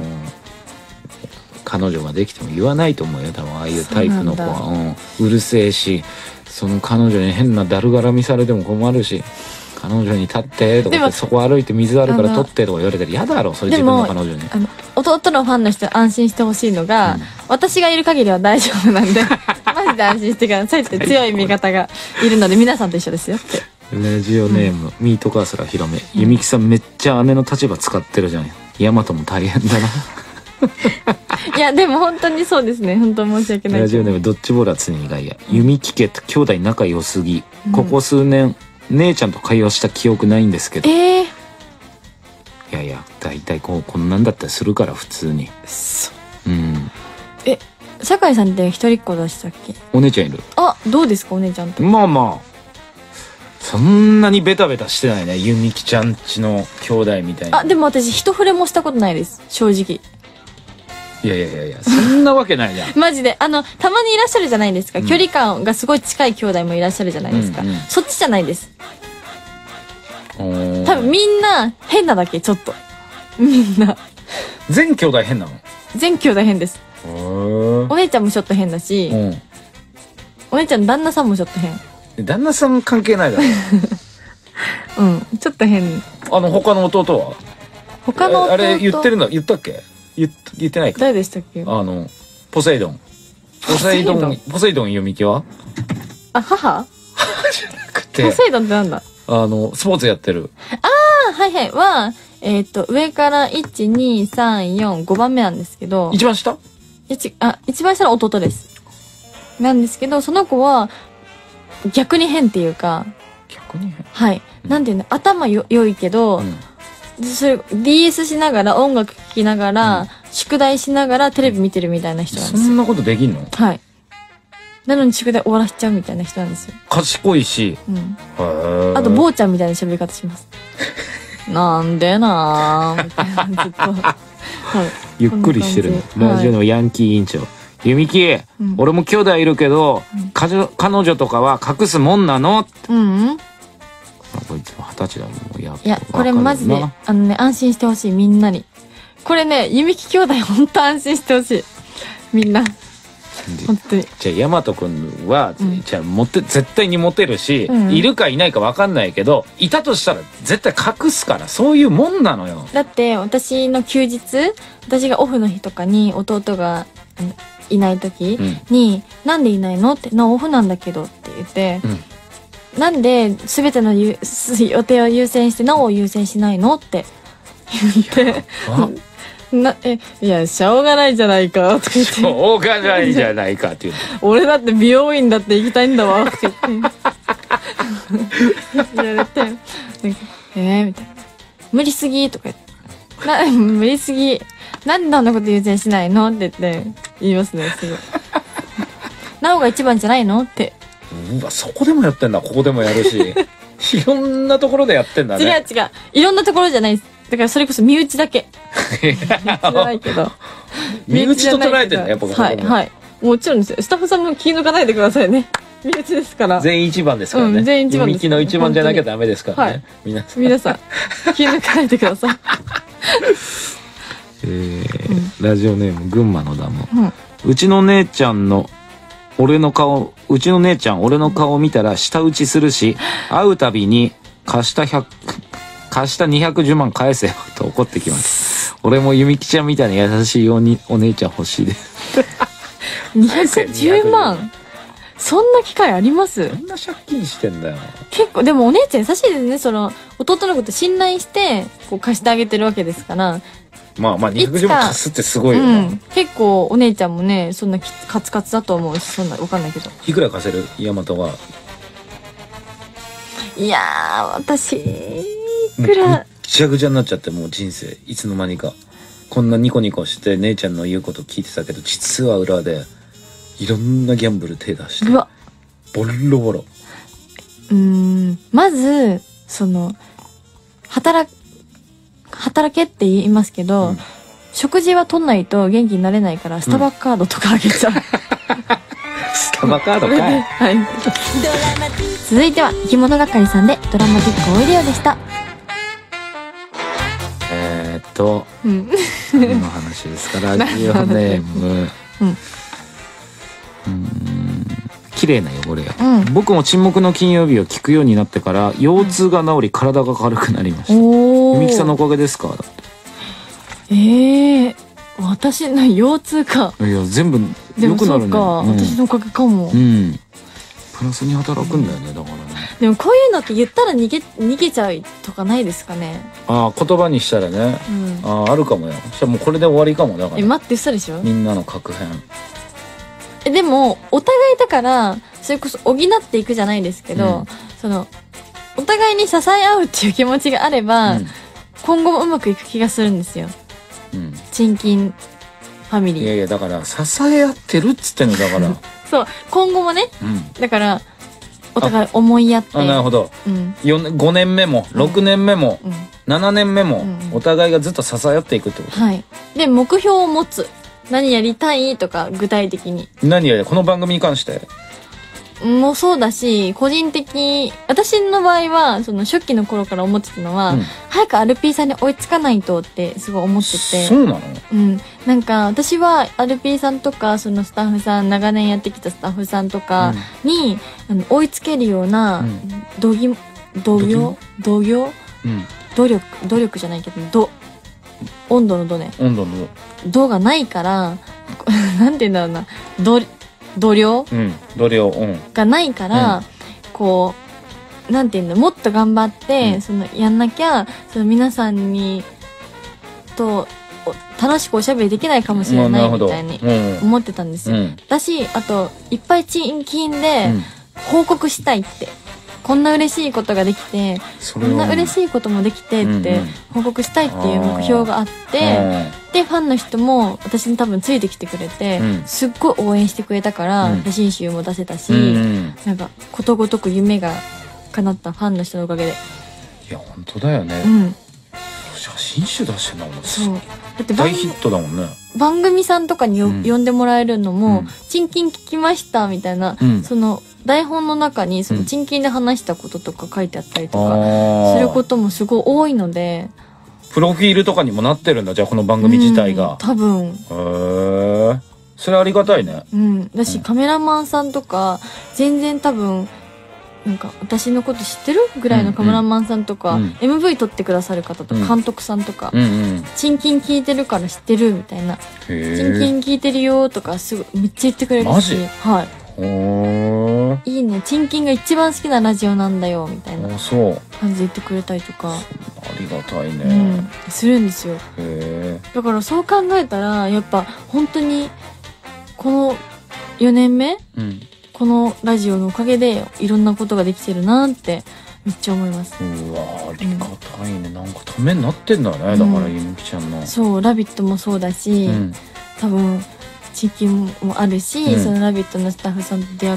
彼女ができても言わないと思うよ、多分ああいうタイプの子は。うるせえし、その彼女に変なだるがらみされても困るし、彼女に立ってとかってそこ歩いて水あるから取ってとか言われたら嫌だろ、それ自分の彼女に。 弟のファンの人安心してほしいのが、私がいる限りは大丈夫なんで、マジで安心してくださいって強い味方がいるので、皆さんと一緒ですよって。ラジオネーム、ミートカースラ広め。ゆみきさんめっちゃ姉の立場使ってるじゃん。ヤマトも大変だな。 いやでも本当にそうですね。本当申し訳ない。 ラジオネームドッジボールは常に外野。弓木家と兄弟仲良すぎ、ここ数年姉ちゃんと会話した記憶ないんですけど。いやいや、だいたいこんなんだったりするから普通に。 酒井さんって一人っ子でしたっけ？ お姉ちゃんいる。 どうですかお姉ちゃんと。 まあまあそんなにベタベタしてないね。ゆみきちゃんちの兄弟みたいな。 でも私一触れもしたことないです、正直。 いやそんなわけないじゃん。 マジでたまにいらっしゃるじゃないですか、距離感がすごい近い兄弟もいらっしゃるじゃないですか、そっちじゃないです。多分みんな変なだけ、ちょっとみんな全兄弟変なの？ 全兄弟変です。お姉ちゃんもちょっと変だし、お姉ちゃんの旦那さんもちょっと変。 旦那さん関係ないだろ。 ちょっと変。 他の弟は？ 他の弟、 あれ言ってるの言ったっけ？言ってないか。 誰でしたっけ？ ポセイドン。ポセイドン読み気は？ 母？じゃなくて。ポセイドンってなんだ？ スポーツやってる。 はいは、上から1、2、3、4、5番目なんですけど。 一番下？ 一番下の弟です。なんですけど、その子は、逆に変っていうか。 逆に変？ はい。なんていうの、頭良いけど、それ DS しながら音楽聴きながら、宿題しながらテレビ見てるみたいな人なんですよ。 そんなことできんの？ はい。なのに宿題終わらしちゃうみたいな人なんですよ。 賢いし。 あと坊ちゃんみたいな喋り方します。なんでなーみたいなずっと。 ゆっくりしてる。ラジオのヤンキー委員長。ゆみき、俺も兄弟いるけど、彼女とかは隠すもんなの？こいつも20歳だもん。 いや、これマジで、安心してほしい、みんなに。これね、ゆみき兄弟ほんと安心してほしい。みんな。本当に。 じゃあ、ヤマトくんは、じゃあ、絶対にモテるし、いるかいないか分かんないけど、いたとしたら絶対隠すから、そういうもんなのよ。 だって、私の休日、私がオフの日とかに、弟が、いない時に、なんでいないのって、オフなんだけどって言って、なんで全ての予定を優先してなおを優先しないのって言っていや、しょうがないじゃないか、とか言って。 しょうがないじゃないかっていう。 俺だって美容院だって行きたいんだわ、とか言って。言われて、なんかみたいな。無理すぎ、とか言って。無理すぎ。なんでそんなこと優先しないのって言って、言いますね、すぐ。なおが一番じゃないのって。 うわ、そこでもやってんだ、ここでもやるし。いろんなところでやってんだね。 違う。いろんなところじゃないです。だからそれこそ身内だけ。身内じゃないけど。 身内と捉えてんだ、やっぱ。 はい。もちろんですよ。スタッフさんも気抜かないでくださいね。身内ですから。 全員一番ですからね。 全員一番です。 ミキの一番じゃなきゃダメですからね。皆さん。気抜かないでください。 ラジオネーム、群馬のダム。うちの姉ちゃん、俺の顔を見たら舌打ちするし、会うたびに貸した210万返せよと怒ってきます。俺もゆみきちゃんみたいな優しいお姉ちゃん欲しいです。 210万そんな機会あります？ そんな借金してんだよ。 結構、でもお姉ちゃん優しいですね。弟のこと信頼して、貸してあげてるわけですから。 まあ210万貸すってすごいよな。 結構お姉ちゃんもね、そんなカツカツだと思うし、そんなわかんないけど。 いくら貸せる？ヤマトは。 いやー、私、いくら。 ぐちゃぐちゃになっちゃって、もう人生、いつの間にか。こんなニコニコして姉ちゃんの言うこと聞いてたけど、実は裏で、いろんなギャンブル手出して。 うわ。 ボロボロ。 まず、働けって言いますけど、食事は取んないと元気になれないから、スタバカードとかあげちゃう。 スタバカードかい。 はい。続いては、生き物係さんでドラマティックオイリオでした。 何の話ですか？ラジオネーム。綺麗な汚れや。僕も沈黙の金曜日を聞くようになってから腰痛が治り体が軽くなりました。ゆみきさんのおかげですか？ 私の腰痛か。 いや、全部良くなるね。 私のおかげかも。 プラスに働くんだよね、だからね。 でもこういうのって言ったら逃げちゃうとかないですかね。 言葉にしたらね。あるかもよ。そしたらもうこれで終わりかも。だから。 待って、嘘でしょ？ みんなの確変。 でもお互いだからそれこそ補っていくじゃないですけど、お互いに支え合うっていう気持ちがあれば、今後もうまくいく気がするんですよ。賃金ファミリー。 いやだから支え合ってるっつってんのだから。 そう、今後もね、だからお互い思いやって。 なるほど。5年目も6年目も7年目もお互いがずっと支え合っていくってこと。 はい。で目標を持つ。何やりたいとか具体的に。 何やりたい？この番組に関してもそうだし、個人的、私の場合は初期の頃から思ってたのは、早くアルピーさんに追いつかないとってすごい思ってて。 そうなの？ なんか私はアルピーさんとかスタッフさん、長年やってきたスタッフさんとかに、追いつけるような努力じゃないけど、温度の度ね。温度の度がないから、なんて言うんだろうな、度量がないから、なんて言うんだ、もっと頑張って、やんなきゃ、皆さんに、楽しくおしゃべりできないかもしれないみたいに思ってたんですよ。だし、あと、いっぱい賃金で報告したいって。こんな嬉しいことができて、こんな嬉しいこともできてって報告したいっていう目標があって、でファンの人も私に多分ついてきてくれて、すっごい応援してくれたから写真集も出せたし、なんかことごとく夢が叶ったファンの人のおかげで。 いや本当だよね。写真集出してんだもん。そうだって大ヒットだもんね。 番組さんとかに呼んでもらえるのも「賃金聞きました」みたいな、台本の中に賃金で話したこととか書いてあったりとかすることもすごい多いので、 プロフィールとかにもなってるんだ。じゃあこの番組自体が。 多分。 それありがたいね。 だしカメラマンさんとか全然多分なんか私のこと知ってるぐらいのカメラマンさんとか、MV 撮ってくださる方とか監督さんとか、賃金聞いてるから知ってるみたいな、賃金聞いてるよとかすぐめっちゃ言ってくれるし。 マジ？ はい。いいね、賃金が一番好きなラジオなんだよみたいな感じで言ってくれたりとか。 りがたいね、 するんですよ。だからそう考えたらやっぱ本当にこの4年目、このラジオのおかげでいろんなことができてるなってめっちゃ思います。 うわありがたいね、なんかためになってんだね、だからゆみきちゃんの。 そう「ラビット!」もそうだし、多分地域もあるし、その「ラビット!」のスタッフさんと出会って、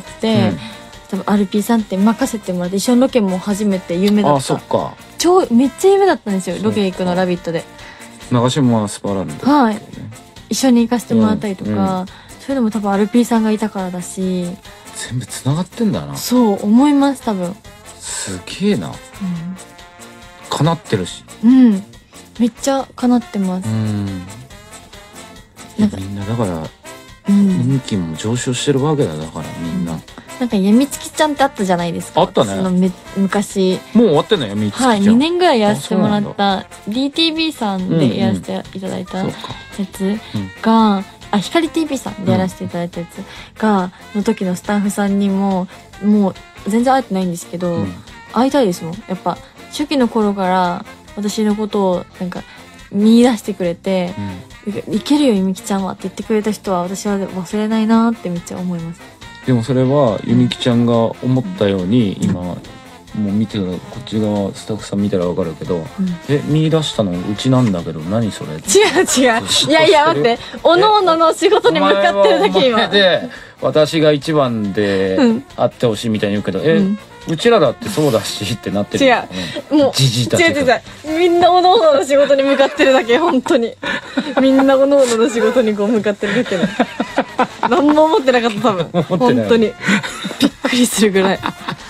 多分 RP さんって任せてもらって、一緒のロケも初めて夢だった。 あ、そっか。 めっちゃ夢だったんですよ、ロケ行くの「ラビット!」で。 長島スパランド、 はい、一緒に行かせてもらったりとか、それでも多分 RP さんがいたからだし、 全部つながってんだな。 そう思います、多分。 すげえな、叶ってるし、 めっちゃ叶ってます。 なんかみんなだから人気も上昇してるわけだ、だからみんな。 なんかやみつきちゃんってあったじゃないですか。 あったね。 その昔。 もう終わってんの、やみつきちゃん。 はい、2年ぐらいやらせてもらった DTV さんでやらせていただいたやつが、光 TV さんでやらせていただいたやつがの時のスタッフさんにももう全然会えてないんですけど、会いたいですもん。やっぱ初期の頃から私のことをなんか見出してくれて、いけるよゆみきちゃんはって言ってくれた人は私は忘れないなってめっちゃ思います。 でもそれはゆみきちゃんが思ったように、今もう見てるこっち側スタッフさん見たら分かるけど、見出したのうちなんだけど何それ。違ういやいや待って、おのおのの仕事に向かってるだけ今で私が一番で会ってほしいみたいに言うけど、うちらだってそうだしってなってる。 違う、もうじじいたち違うみんなおのおのの仕事に向かってるだけ、本当にみんなおのおのの仕事にこう向かってるだけで何も思ってなかった、多分本当にびっくりするぐらい。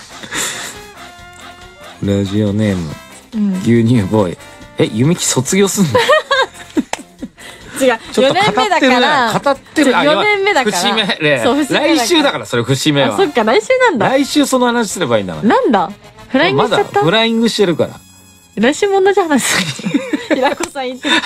ラジオネーム、牛乳ボーイ。ゆみき卒業すんの？ 違う、4年目だから語ってる。 4年目だから節目。来週だからそれ節目は。 そっか、来週なんだ。 来週その話すればいいんだから。 なんだ、フライングしちゃった。 まだフライングしてるから。 来週も同じ話する。平子さん言ってる。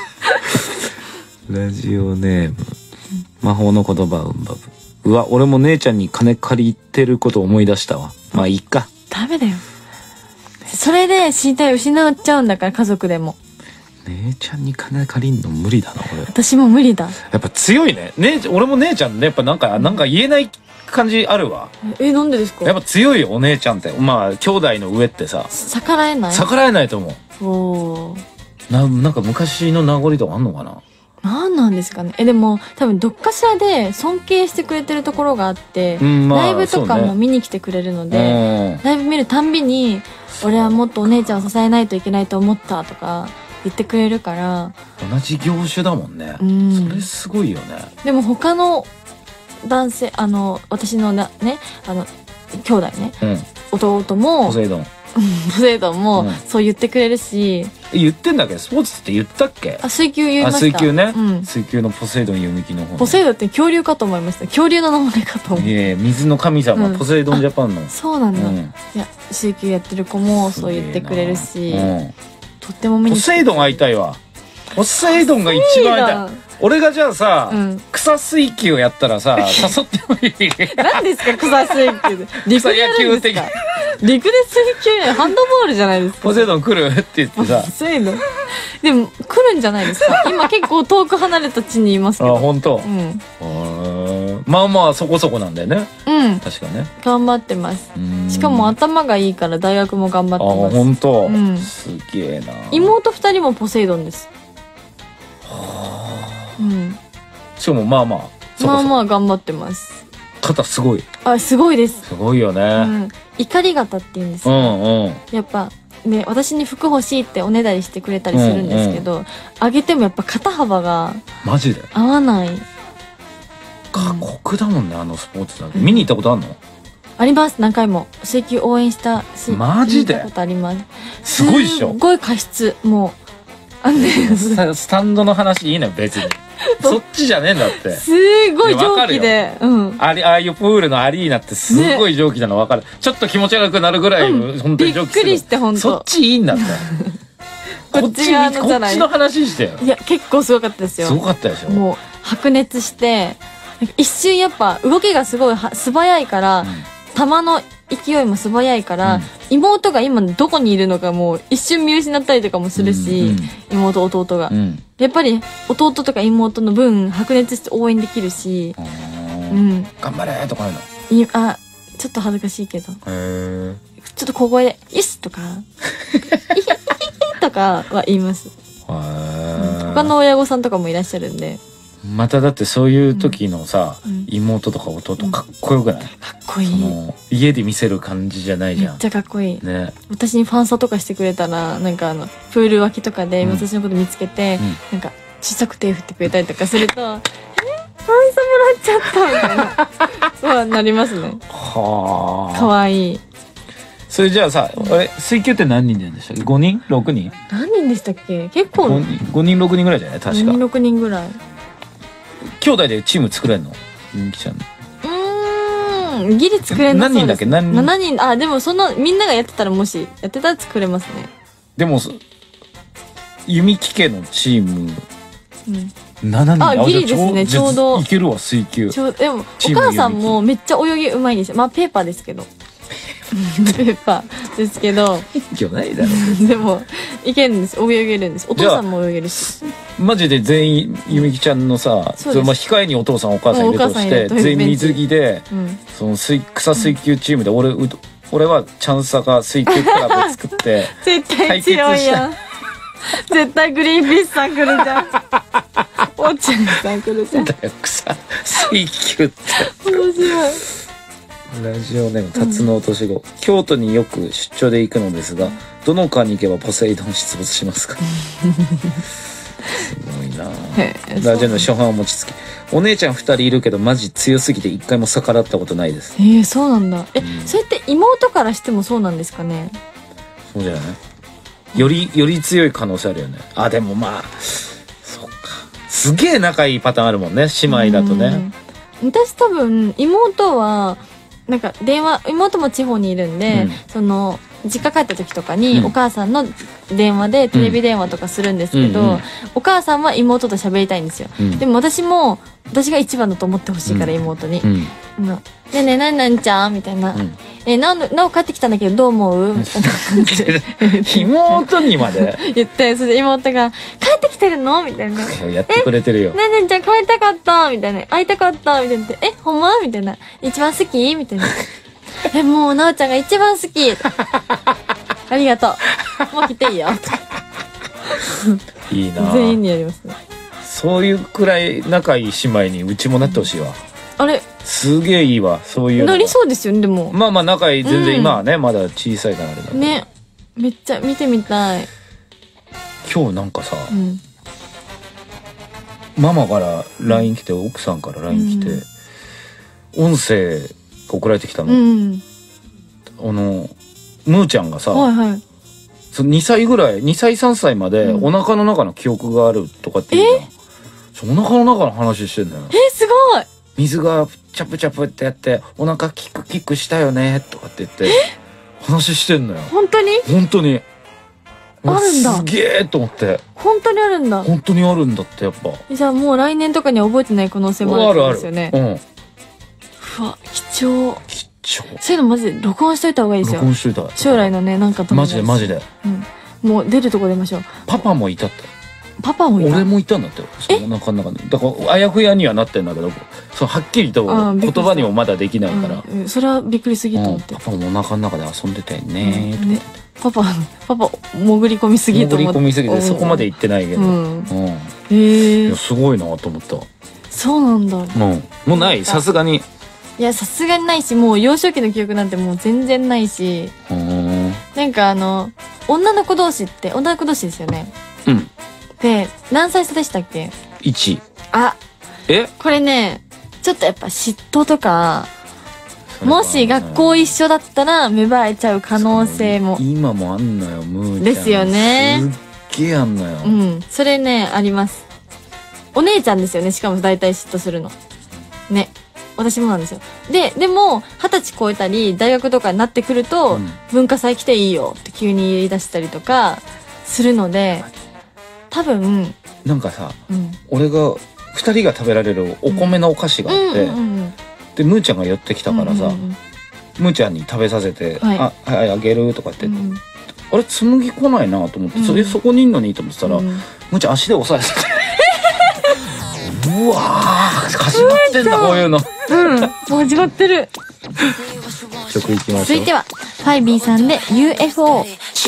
ラジオネーム、魔法の言葉うんばぶ。うわ、俺も姉ちゃんに金借りてること思い出したわ。まあいいか。 ダメだよ。それで信頼失っちゃうんだから、家族でも。 姉ちゃんに金借りんの無理だな、俺。 私も無理だ。 やっぱ強いね。俺も姉ちゃんね、やっぱなんか言えない感じあるわ。 なんでですか？ やっぱ強いよ、お姉ちゃんって。まあ兄弟の上ってさ、 逆らえない？ 逆らえないと思う。 おー。 なんか昔の名残とかあんのかな。 なんなんですかね。でも多分どっかしらで尊敬してくれてるところがあって、ライブとかも見に来てくれるので、ライブ見るたんびに俺はもっとお姉ちゃんを支えないといけないと思ったとか言ってくれるから。 同じ業種だもんね。それすごいよね。 でも他の男性、私のね、兄弟ね、弟もポセイドンポセイドンもそう言ってくれるし。 言ってんだっけ？スポーツって言ったっけ？ 水球言いました。 水球ね。水球のポセイドンゆみきの方。 ポセイドンって恐竜かと思いました。恐竜の名前かと思う。 いえ、水の神様、ポセイドンジャパンの。 そうなんだ。いや、水球やってる子もそう言ってくれるし、とっても見に来て。 ポセイドン会いたいわ。ポセイドンが一番会いたい。俺がじゃあさ、草水球やったらさ、誘ってもいい？ 何ですか草水球で。陸でやるんですか？陸で水球やハンドボールじゃないですか。 ポセイドン来るって言ってさ。 ポセイドンでも来るんじゃないですか。今結構遠く離れた地にいますけど。 あ、本当。まあまあそこそこなんだよね。確かね。 頑張ってます。しかも頭がいいから大学も頑張ってます。 あ、本当。すげえな。 妹2人もポセイドンです。 しかもまあまあ頑張ってます。 肩すごい。 すごいです。 すごいよね。 怒り肩って言うんですよ。やっぱね、私に服欲しいっておねだりしてくれたりするんですけど、あげてもやっぱ肩幅がマジで合わない。 過酷だもんね、あのスポーツだけ。見に行ったことあるの？ あります。何回も水球応援したし。 マジで？ 見たことあります。 すごいっしょ。 すごい過失。もうスタンドの話いいの別に。そっちじゃねえんだって。 すごい蒸気で、 ああいうプールのアリーナってすごい蒸気なの分かる。ちょっと気持ち悪くなるぐらい本当に蒸気する。 びっくりして本当。 そっちいいんだって。こっちの話してよ。 いや結構すごかったですよ。 すごかったでしょ。 もう白熱して一瞬やっぱ動きがすごい素早いから、球の勢いも素早いから、妹が今どこにいるのかもう一瞬見失ったりとかもするし、妹弟が、やっぱり弟とか妹の分白熱して応援できるし、 頑張れとかあるの？ あ、ちょっと恥ずかしいけど、ちょっと小声で「よし!」とか「イヒヒヒ」とかは言います。他の親御さんとかもいらっしゃるんで。 まただってそういう時のさ、妹とか弟かっこよくない？かっこいい。 家で見せる感じじゃないじゃん。 めっちゃかっこいい。 ね。 私にファンサとかしてくれたら、なんかプール脇とかで私のこと見つけて、なんか小さく手振ってくれたりとかすると、ファンサもらっちゃったみたいな。そうなりますね。はあ。かわいい。 それじゃあさ、水球って何人でやるんでしたっけ？5人 ?6 人？ 何人でしたっけ？結構。 5人6人ぐらいじゃない？確か。 5人6人ぐらい。 兄弟でチーム作れんの？みきちゃん。 ギリ作れんの？ 何人だっけ ？7人。あ、でもみんながやってたらやってたら作れますね。 でも、弓木家のチーム、7人。 あ、ギリですね、ちょうど。 いけるわ、水球。 でも、お母さんもめっちゃ泳ぎうまいんですよ。まあ、ペーパーですけど。ペーパーですけど。 今日ないだろ。 でも、いけるんです。泳げるんです。お父さんも泳げるし。マジで全員、ゆみきちゃんのさ、控えにお父さんお母さんいるとして、全員水着で、草水球チームで、俺はチャンサが水球クラブ作って、 絶対強いやん。絶対グリーンピースさん来るじゃん。おっちゃんさん来るじゃん。 だよ、草水球って。 面白い。 ラジオネーム辰野落とし子、京都によく出張で行くのですが、どの川に行けばポセイドン出没しますか？すごいな。ラジオの初版を持ちつき、お姉ちゃん2人いるけどマジ強すぎて1回も逆らったことないです。 そうなんだ。それって妹からしてもそうなんですかね？ そうじゃない？より強い可能性あるよね。あ、でもまあそっか、すげえ仲いいパターンあるもんね、姉妹だとね。 私多分妹はなんか妹も地方にいるんで、実家帰った時とかにお母さんの電話でテレビ電話とかするんですけど、お母さんは妹と喋りたいんですよ。でも私が一番だと思ってほしいから妹に。ねえねえ、何ちゃんみたいな。なお帰ってきたんだけどどう思うみたいな感じで。 妹にまで言って、それで妹が、帰ってきてるのみたいな。 やってくれてるよ。 ねえちゃん帰りたかったみたいな。会いたかったみたいな。ほんまみたいな。一番好きみたいな。もう、なおちゃんが一番好き。ありがとう。もう来ていいよ。 いいな。 全員にやりますね。 そういうくらい仲いい姉妹にうちもなってほしいわ。 あれすげえいいわ、そういうの。 なりそうですよね、でも。 まあまあ仲いい、全然今はね、まだ小さいからあれだけど。 ね。めっちゃ見てみたい。 今日なんかさ、ママから LINE 来て、奥さんから LINE 来て、音声が送られてきたの。むーちゃんがさ、2歳ぐらい、2歳3歳までお腹の中の記憶があるとかって言うじゃん。お腹の中の話してんだよ。 すごい。 水がチャプチャプってやってお腹キックキックしたよねとかって言って話してんのよ。 本当に？ 本当に。 あるんだ。 すげえと思って。 本当にあるんだ。 本当にあるんだってやっぱ。 じゃあもう来年とかには覚えてない可能性もあるんですよね。うわ、貴重。そういうのマジで録音しといた方がいいですよ。 録音しといた。 将来のね、なんかマジでマジで。 もう出るとこ出ましょう。 パパもいたって。 パパもいた。 俺もいたんだって。お腹の中に。だからあやふやにはなってんだけど、はっきりと言葉にもまだできないから。 それはびっくりすぎと思って。 パパもお腹の中で遊んでたよね。 パパ潜り込みすぎと思って。 潜り込みすぎてそこまで行ってないけど。すごいなと思った。そうなんだ。 もうないさすがに。 いやさすがにないし、もう幼少期の記憶なんてもう全然ないし。なんか女の子同士ですよね。で何歳差でしたっけ ？1。 これね、ちょっとやっぱ嫉妬とか、もし学校一緒だったら芽生えちゃう可能性も。 今もあんのよ、ムーちゃん。 ですよね。 すっげえあんのよ。 それね、あります。お姉ちゃんですよね、しかも大体嫉妬するの。ね。私もなんですよ。でも、20歳超えたり、大学とかになってくると、文化祭来ていいよって急に言い出したりとか、するので、多分。 なんかさ、俺が、2人が食べられるお米のお菓子があって、でムーちゃんが寄ってきたからさ、 むーちゃんに食べさせて「あはいあげる」とかってあれ紬来ないなと思ってそこにいんのにと思ってたらむーちゃん足で押さえててうわー始まってんだこういうの。 もう始まってる。 曲いきましょう。 続いてはファイビーさんで UFO。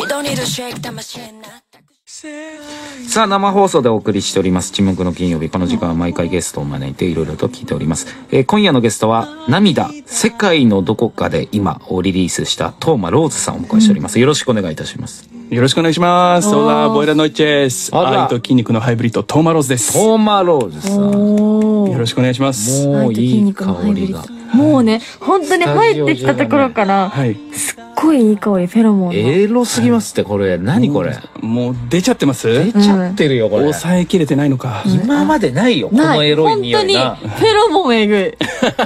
さあ生放送でお送りしております沈黙の金曜日。この時間は毎回ゲストを招いていろいろと聞いております。今夜のゲストは涙世界のどこかで今をリリースしたトーマローズさんをお迎えしております。よろしくお願いいたします。 よろしくお願いします。オラボエラノイチェス。愛と筋肉のハイブリッドトーマローズです。 トーマローズさん、 よろしくお願いします。 もういい香りがもうね本当に入ってきたところから、すっごいいい香り。フェロモンエロすぎますって。これ何これ。 もう出ちゃってます。 出ちゃってるよこれ。 抑えきれてないのか。 今までないよこのエロい匂いな。 本当にフェロモンえぐい。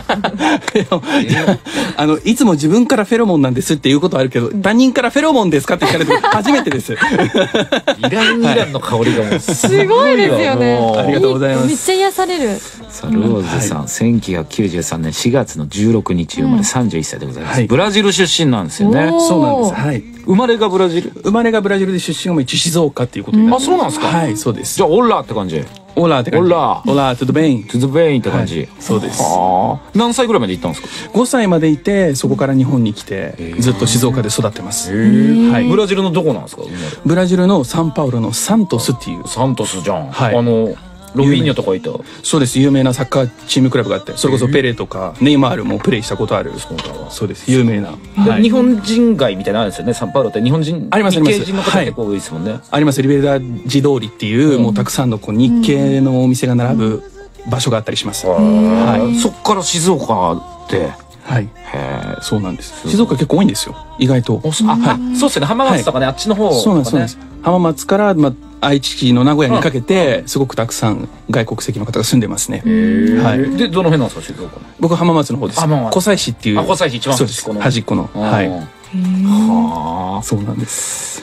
いつも自分からフェロモンなんですっていうことあるけど、他人からフェロモンですかって聞かれて初めてです。イランの香りがもうすごいですよね。 ありがとうございます。 めっちゃ癒される。 さあローズさん、1993年4月の16日生まれ31歳でございます。ブラジル出身なんですよね。 そうなんです。はい。 生まれがブラジル。 生まれがブラジルで出身が一応静岡っていうことになって。 あ、そうなんですか。 はい、そうです。 じゃあオラって感じ。 オラって感じ。オラトゥドベイン。 トゥドベインって感じ。 そうです。 何歳ぐらいまで行ったんですか。 5歳までいて、そこから日本に来てずっと静岡で育ってます。 はい。ブラジルのどこなんですか。 ブラジルのサンパウロのサントスっていう。 サントスじゃん。 はい。 ロビーニョとかいた。 そうです。有名なサッカーチームクラブがあって、それこそペレとかネイマールもプレーしたことある。そうです。有名な。 日本人街みたいなのあるんですよね。サンパウロって日本人。 ありますあります。 日系人の方結構多いですもんね。 あります。リベラジ通りっていうもうたくさんの日系のお店が並ぶ場所があったりします。 はい。そっから静岡で。 はい。そうなんです。静岡結構多いんですよ。意外と。 はい。そうですね。浜松とかね、あっちの方。 そうなんです。そうなんです。浜松から愛知の名古屋にかけてすごくたくさん外国籍の方が住んでますね。 はい。でどの辺なんですか静岡。 僕浜松の方です。湖西市っていう。 湖西市一番端っこの。はい。はあ。そうなんです。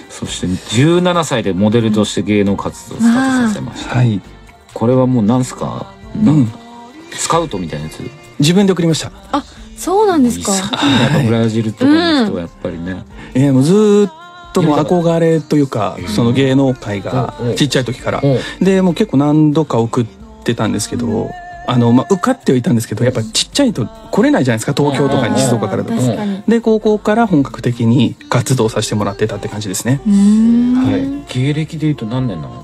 そして17歳でモデルとして芸能活動をスタートさせました。 はい。 これはもうなんすか。スカウトみたいなやつ。 自分で送りました。 あ、そうなんですか。 ブラジルとかの人はやっぱりね。 もうずっとも憧れというか、その芸能界がちっちゃい時からでもう結構何度か送ってたんですけど、受かってはいたんですけど、やっぱちっちゃいと来れないじゃないですか、東京とかに静岡からだと。で高校から本格的に活動させてもらってたって感じですね。 はい。芸歴でいうと何年なの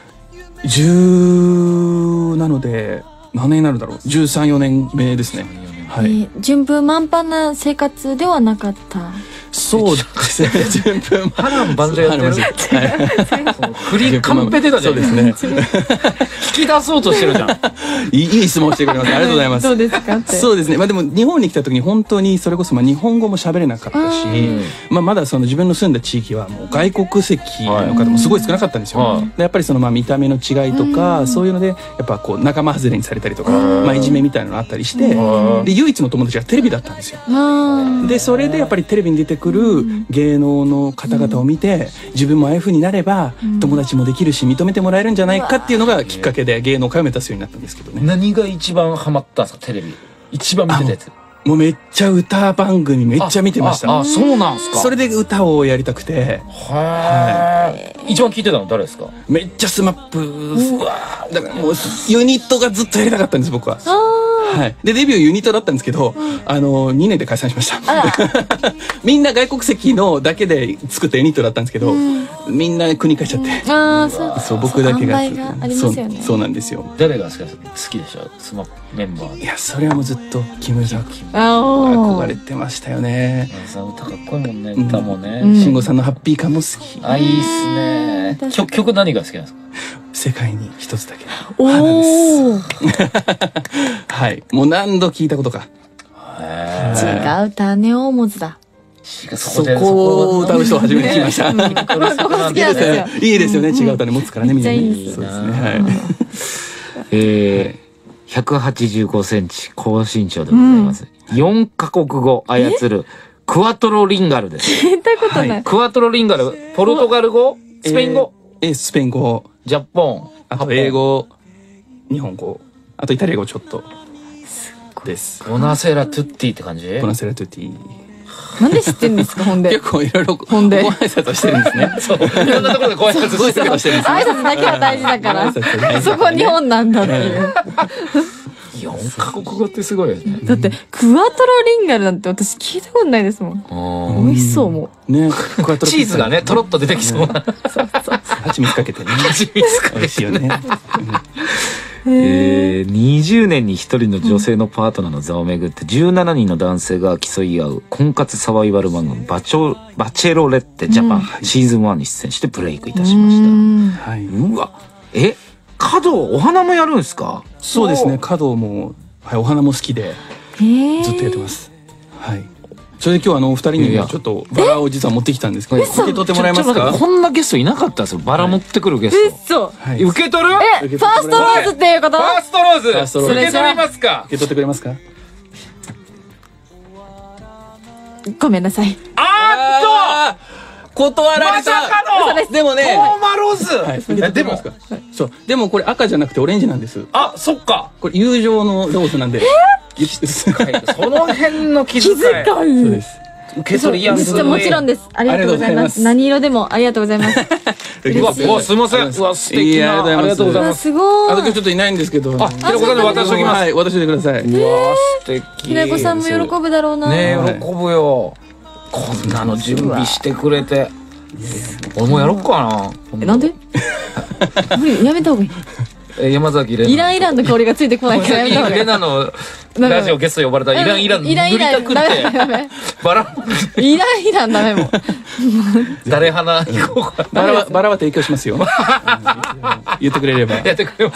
？10なので何年になるだろう。13、14年目ですね。はい。 順風満帆な生活ではなかった。 そうですね。順風波乱万丈やってる。振りカンペ出たじゃん。そうですね。引き出そうとしてるじゃん。 いい質問してくれます。ありがとうございます。 どうですかって。 そうですね。でも日本に来た時に本当にそれこそ日本語も喋れなかったし、まだその自分の住んだ地域はもう外国籍の方もすごい少なかったんですよ。でやっぱりその見た目の違いとかそういうのでやっぱこう仲間外れにされたりとか、いじめみたいなのあったりして、で唯一の友達がテレビだったんですよ。でそれでやっぱりテレビに出てくる芸能の方々を見て、自分もああいう風になれば友達もできるし認めてもらえるんじゃないかっていうのがきっかけで芸能界を目指すようになったんですけどね。 何が一番ハマったんですか。テレビ一番見てたやつ。 もうめっちゃ歌番組めっちゃ見てました。 あ、そうなんすか。 それで歌をやりたくて。 はい。一番聞いてたの誰ですか。 めっちゃスマップ。うわー、だからもうユニットがずっとやりたかったんです僕は。はい。でデビューユニットだったんですけど、2年で解散しました。みんな外国籍のだけで作ったユニットだったんですけど、みんな国化しちゃって。そう僕だけが。そうなんですよ。 誰が好きでしょ。スマップメンバー。 いやそれはもうずっと木村さん憧れてましたよね。 歌かっこいいもんね。歌もね。 慎吾さんのハッピー感も好き。 あ、いいっすね。曲何が好きなんですか。 世界に一つだけの花です。はい、もう何度聞いたことか。 違う種を持つだ。 そこを歌う人を初めて聞きました。いいですよね。違う種持つからねみんな。そうですね。 185センチ高身長でございます。4カ国語操るクワトロリンガルです。 聞いたことない。 クワトロリンガル、ポルトガル語、スペイン語、 スペイン語、 ジャポン、 あと英語、日本語、あとイタリア語ちょっとです。 ボナセラトゥッティって感じ？ ボナセラトゥッティ。 なんで知ってんですか、ほんで。 結構いろいろごほんで挨拶をしてるんですね。 そう。いろんなところでご挨拶ご挨拶をしてるんですね。 挨拶だけは大事だから。 挨拶大事そこ日本なんだっていう。 4カ国語ってすごいよね。 だってクワトロリンガルなんて私聞いたことないですもん。美味しそうもね。 チーズがねとろっと出てきそうな。 蜂蜜かけてね。 蜂蜜かけて美味しいよね。 20年に1人の女性のパートナーの座をめぐって17人の男性が競い合う婚活サバイバル番組バチェロレッテジャパンシーズン1に出演してブレイクいたしました。うわ、華道お花もやるんですか？ そうですね、華道も、はい、お花も好きでずっとやってます。はい。それで今日お二人にちょっとバラを実は持ってきたんですけど、受け取ってもらえますか？ こんなゲストいなかったんですよ。バラ持ってくるゲスト。受け取る？ ファーストローズっていうこと？ ファーストローズ受け取りますか？ 受け取ってくれますか？ ごめんなさい。 断られた。でもね、 トーマローズ。 でもそう、でもこれ赤じゃなくてオレンジなんです。 あ、そっか。 これ友情のローズなんで。 その辺の気遣い。 そうです。 受け取りやすい。 もちろんです。ありがとうございます。何色でもありがとうございます。 うわ、すみません。うわ、素敵な。ありがとうございます。 すごい。 あと今日ちょっといないんですけど。 あ、ひろこさんに渡しておきます。 はい、渡してください。 うわ、素敵。 ひろこさんも喜ぶだろうな。 ね、喜ぶよ。こんなの準備してくれて。俺もやろっかな。なんで？無理、やめた方がいい。 山崎怜奈。 イランの香りがついてこないからやめた方がいい。 レナのラジオゲスト呼ばれたイラン塗りたくってバライランダメも。 誰花行こうか。 バラは提供しますよ。言ってくれれば。 やってくれます。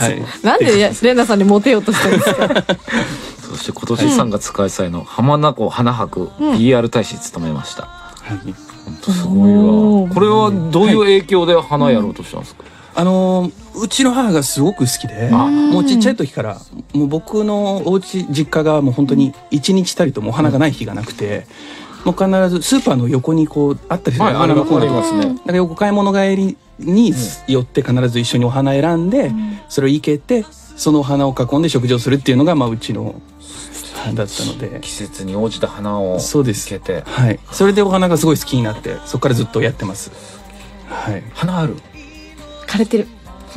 なんでレナさんにモテようとしてるんですか。 そして今年3月開催の浜名湖花博 PR 大使務めました。本当すごいわ。これはどういう影響で花やろうとしたんですか？ うちの母がすごく好きで、もうちっちゃい時からもう僕のお家実家がもう本当に一日たりともお花がない日がなくて、もう必ずスーパーの横にこうあったりするお花がコーナーがありますね。だからよく買い物帰りに寄って必ず一緒にお花選んで、それを生けてそのお花を囲んで食事をするっていうのがうちのだったので、 季節に応じた花を生けて、はい、それでお花がすごい好きになって、そこからずっとやってます。はい。 花ある？ 枯れてる。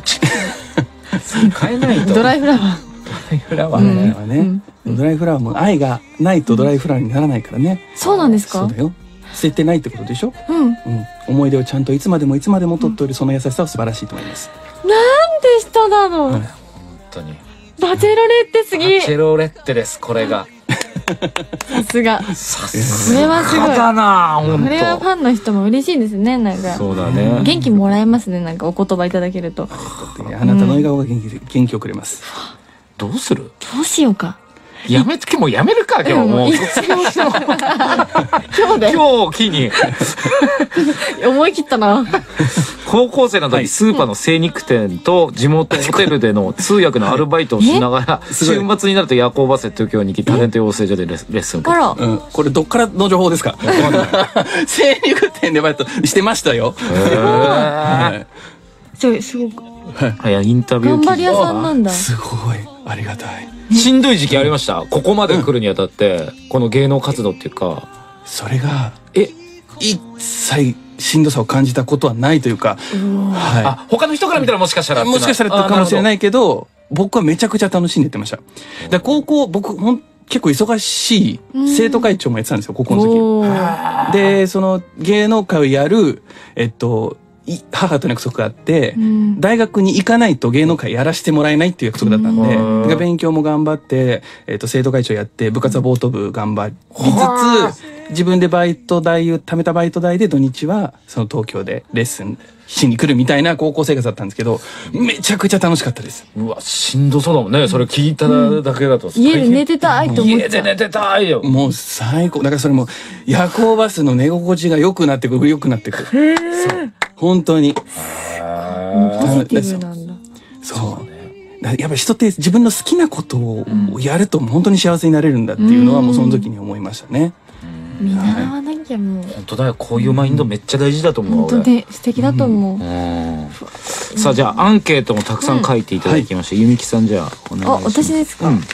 買えないと。 ドライフラワー。 ドライフラワーね。ドライフラワーも愛がないとドライフラワーにならないからね。 そうなんですか？ そうだよ。捨ててないってことでしょ？ うん。 思い出をちゃんといつまでも取っておるその優しさは素晴らしいと思います。 なんで人なの？ 本当に。 バチェロレッテすぎ。 バチェロレッテです、これが。 さすが。これはすごい。 だな、本当。 これはファンの人も嬉しいですね、なんか。 そうだね。 元気もらえますね、なんかお言葉いただけると。 あなたの笑顔が元気をくれます。 どうする？ どうしようか。 もうやめるか、今日。もう卒業しよう。今日を機に。 思い切ったな。 高校生の時、スーパーの精肉店と地元ホテルでの通訳のアルバイトをしながら、週末になると夜行バスで東京に行き、タレント養成所でレッスンを受けた。 これどっからの情報ですか？精肉店でバイトしてましたよ。 すごく。 インタビュー頑張り屋さんなんだ。 すごいありがたい。 しんどい時期ありました？ここまで来るにあたって、この芸能活動っていうか。 それが一切しんどさを感じたことはないというか、 はい。他の人から見たらもしかしたらかもしれないけど、僕はめちゃくちゃ楽しんでやってました。だ高校僕結構忙しい生徒会長もやってたんですよ、高校の時。でその芸能界をやる母との約束があって、大学に行かないと芸能界やらせてもらえないっていう約束だったんで、だから勉強も頑張って、生徒会長やって、部活はボート部頑張りつつ、自分でバイト代を貯めたバイト代で土日はその東京でレッスンしに来るみたいな高校生活だったんですけど、めちゃくちゃ楽しかったです。 うわ、しんどそうだもんね。それ聞いただけだと。 家で寝てたいと思っちゃう。 家で寝てたいよ。 もう最高。だからそれも夜行バスの寝心地が良くなってくる。そう本当に。 ポジティブなんだ。 そう。やっぱり人って自分の好きなことをやると本当に幸せになれるんだっていうのはもうその時に思いましたね。 見習わなきゃもう。 本当だよ。こういうマインドめっちゃ大事だと思う。 本当で素敵だと思う。 さあじゃあアンケートもたくさん書いていただきまして、ゆみきさんじゃあお願いします。 私ですか。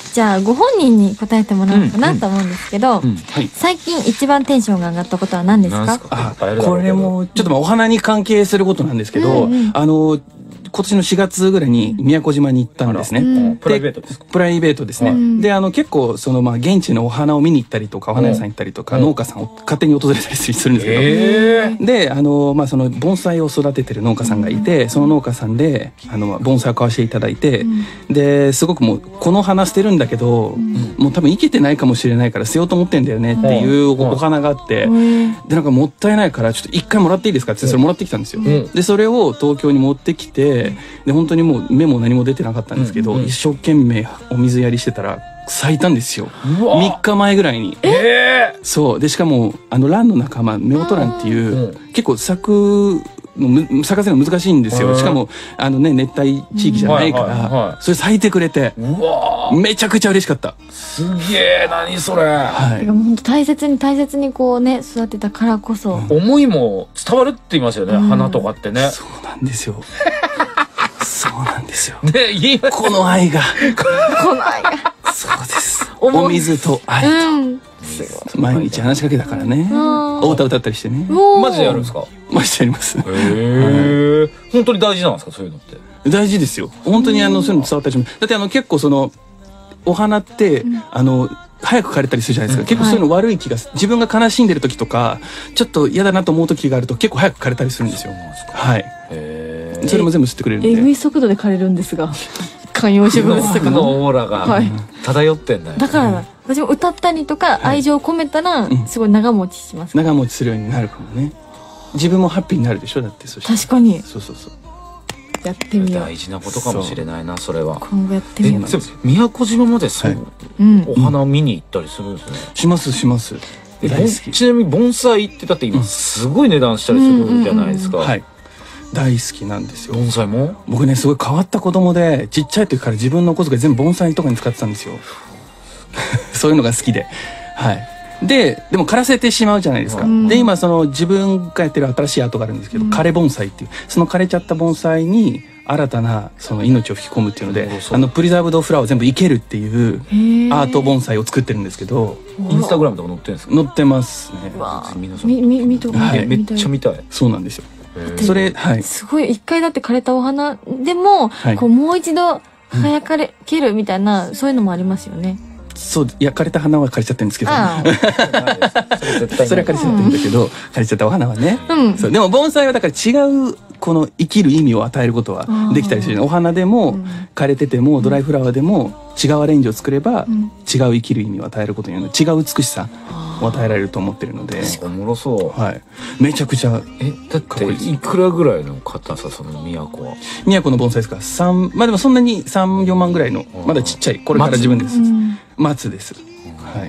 じゃあご本人に答えてもらおうかなと思うんですけど、最近一番テンションが上がったことは何ですか？ これもちょっとお花に関係することなんですけど、今年の4月ぐらいに宮古島に行ったんですね。 プライベートですか？ プライベートですね。で、結構、現地のお花を見に行ったりとか、お花屋さん行ったりとか、農家さんを勝手に訪れたりするんですけど。で、その盆栽を育ててる農家さんがいて、その農家さんで、盆栽を買わせていただいて、で、すごくもう、この花捨てるんだけど、もう多分生けてないかもしれないから捨てようと思ってんだよねっていうお花があって、で、なんかもったいないから、ちょっと一回もらっていいですかってそれもらってきたんですよ。で、それを東京に持ってきて、で本当にもう芽も何も出てなかったんですけど、一生懸命お水やりしてたら咲いたんですよ。3日前ぐらいに。そうで、しかも蘭の仲間夫婦蘭っていう結構咲かせるの難しいんですよ。しかも熱帯地域じゃないからそれ咲いてくれてめちゃくちゃ嬉しかった。 すげえ、何それ。 はい、もう本当大切にこうね育てたからこそ思いも伝わるって言いますよね、花とかってね。 そうなんですよ。そうなんですよ。この愛が。そうです。お水と愛と。毎日話しかけたからね。お歌歌ったりしてね。 マジでやるんですか？ マジでやります。 本当に大事なんですか、そういうのって？ 大事ですよ。本当にそういうの伝わったりします。だって結構お花って早く枯れたりするじゃないですか。結構そういうの悪い気が、自分が悲しんでる時とかちょっと嫌だなと思う時があると結構早く枯れたりするんですよ。はい。それも全部吸ってくれるんで。 えぐい速度で枯れるんですが、観葉植物とかのオーラが漂ってんだよ。 だから私も歌ったりとか愛情を込めたらすごい長持ちします。 長持ちするようになるかもね。自分もハッピーになるでしょ。だってそして確かに。 そうそうそう。 やってみよう。 大事なことかもしれないな、それは。 今後やってみよう。 宮古島までお花を見に行ったりするんですね。 しますします。 ちなみに盆栽ってだって今すごい値段したりするじゃないですか。 はい。大好きなんですよ。 盆栽も？ 僕ね、すごい変わった子供で、ちっちゃい時から自分の小遣い全部盆栽とかに使ってたんですよ。そういうのが好きで。はい。でも枯らせてしまうじゃないですか。で、今自分がやってる新しいアートがあるんですけど、枯れ盆栽っていう、その枯れちゃった盆栽に新たな命を吹き込むっていうので、プリザーブドフラワーを全部生けるっていうアート盆栽を作ってるんですけど、 インスタグラムとか載ってるんですか？ 載ってますね。 めっちゃ見たい。 そうなんですよ。それ、はい。 すごい、一回だって枯れたお花でも、もう一度輝かれるみたいな、そういうのもありますよね。 そう、いや、枯れた花は枯れちゃってるんですけど。それは枯れちゃってるんだけど、枯れちゃったお花はね。でも盆栽はだから違う、この生きる意味を与えることはできたりする。お花でも枯れててもドライフラワーでも違うアレンジを作れば違う生きる意味を与えることによって違う美しさを与えられると思ってるので。 おもろそう。 はい。めちゃくちゃ。 だっていくらぐらいの硬さ、その宮古は？ 宮古の盆栽ですか？まあでもそんなに3、4万ぐらいの、まだちっちゃい、これから自分です。松です。はい。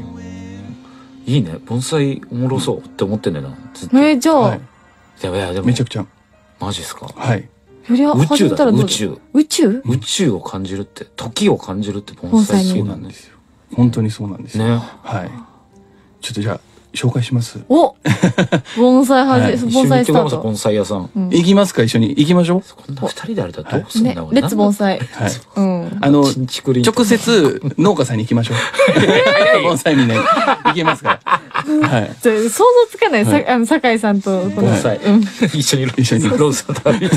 いいね。盆栽おもろそうって思ってんだよな。 じゃあ。 でもめちゃくちゃ。 マジですか？ はい。 宇宙だ。宇宙を感じるって、時を感じるって盆栽そうなんですよ。本当にそうなんですよ。ね。はい。ちょっとじゃあ紹介します。 お、盆栽盆栽スタート。盆栽屋さん。 行きますか？一緒に行きましょう。 こんな2人であれだとどうすんだろう。 レッツ盆栽。 はい。直接農家さんに行きましょう。盆栽みんな行けますから。はい。 想像つかない。酒井さんと盆栽一緒にローソンと歩いて。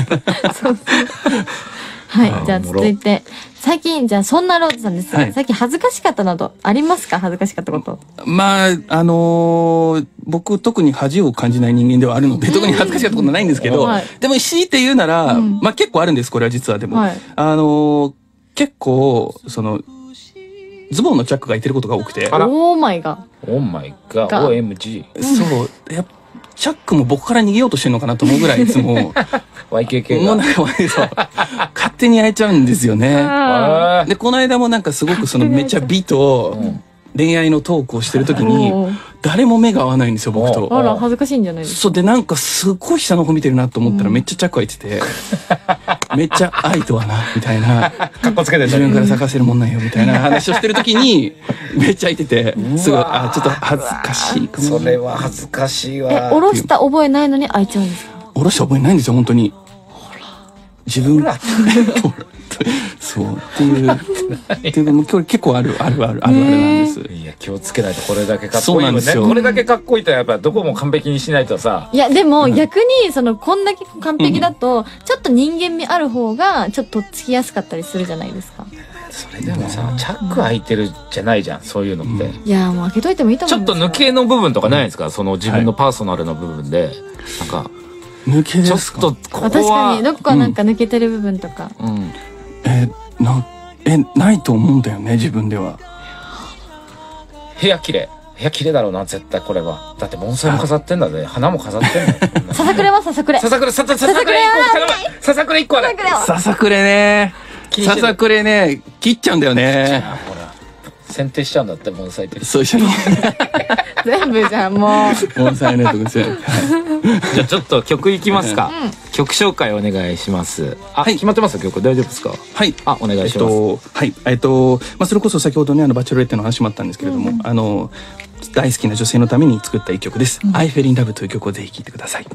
はい。じゃあ続いて、最近、じゃあそんなローズさんですが、最近恥ずかしかったなどありますか？恥ずかしかったこと。 まあ、僕特に恥を感じない人間ではあるので、特に恥ずかしかったことないんですけど、でも強いて言うなら、まあ結構あるんです、これは実はでも。結構、ズボンのチャックが開いてることが多くて。 オーマイガー。 オーマイガー。OMG。 そう。チャックも僕から逃げようとしてるのかなと思うぐらいいつも。 YKK が。もうなんか、勝手に開いちゃうんですよね。で、この間もなんかすごくめっちゃ美と恋愛のトークをしてるときに、誰も目が合わないんですよ、僕と。 あら、恥ずかしいんじゃないですか？ そうで、なんかすごい下の子見てるなと思ったらめっちゃチャック開いてて、めっちゃ愛とはな、みたいな。 かっこつけて自分から咲かせるもんなんよ、みたいな話をしてるときに、めっちゃ開いてて、すごい、ちょっと恥ずかしいかも。 それは恥ずかしいわ。 下ろした覚えないのに開いちゃうんですか？ 下ろした覚えないんですよ、本当に。自分が。そそうっていうこれ結構あるなんです。 いや気をつけないとこれだけかっこいいよね。これだけかっこいいとやっぱどこも完璧にしないとさ。 いやでも逆にこんだけ完璧だとちょっと人間味ある方がちょっととっつきやすかったりするじゃないですか。 それでもさチャック開いてるじゃないじゃんそういうのって。 いやもう開けといてもいいと思うんですよ。 ちょっと抜けの部分とかないですか、その自分のパーソナルの部分でなんか抜けですか。 ちょっとここは確かにどこかなんか抜けてる部分とか。 ないと思うんだよね自分では。 部屋綺麗だろうな絶対これは。だって盆栽も飾ってんだぜ、花も飾ってんだよ。 ささくれはささくれ。 ささくれ1個ある。 ささくれね。ささくれね切っちゃうんだよね。 ほら剪定しちゃうんだって盆栽って。 そうじゃん。 全部じゃんもう。 盆栽のとこですよ。 じゃあちょっと曲いきますか。曲紹介お願いします。決まってます曲大丈夫ですか。 はい。 お願いします。 はい。それこそ先ほどねバチェロレッテの話もあったんですけれども、大好きな女性のために作った一曲です。I Fell in Love という曲をぜひ聴いてください。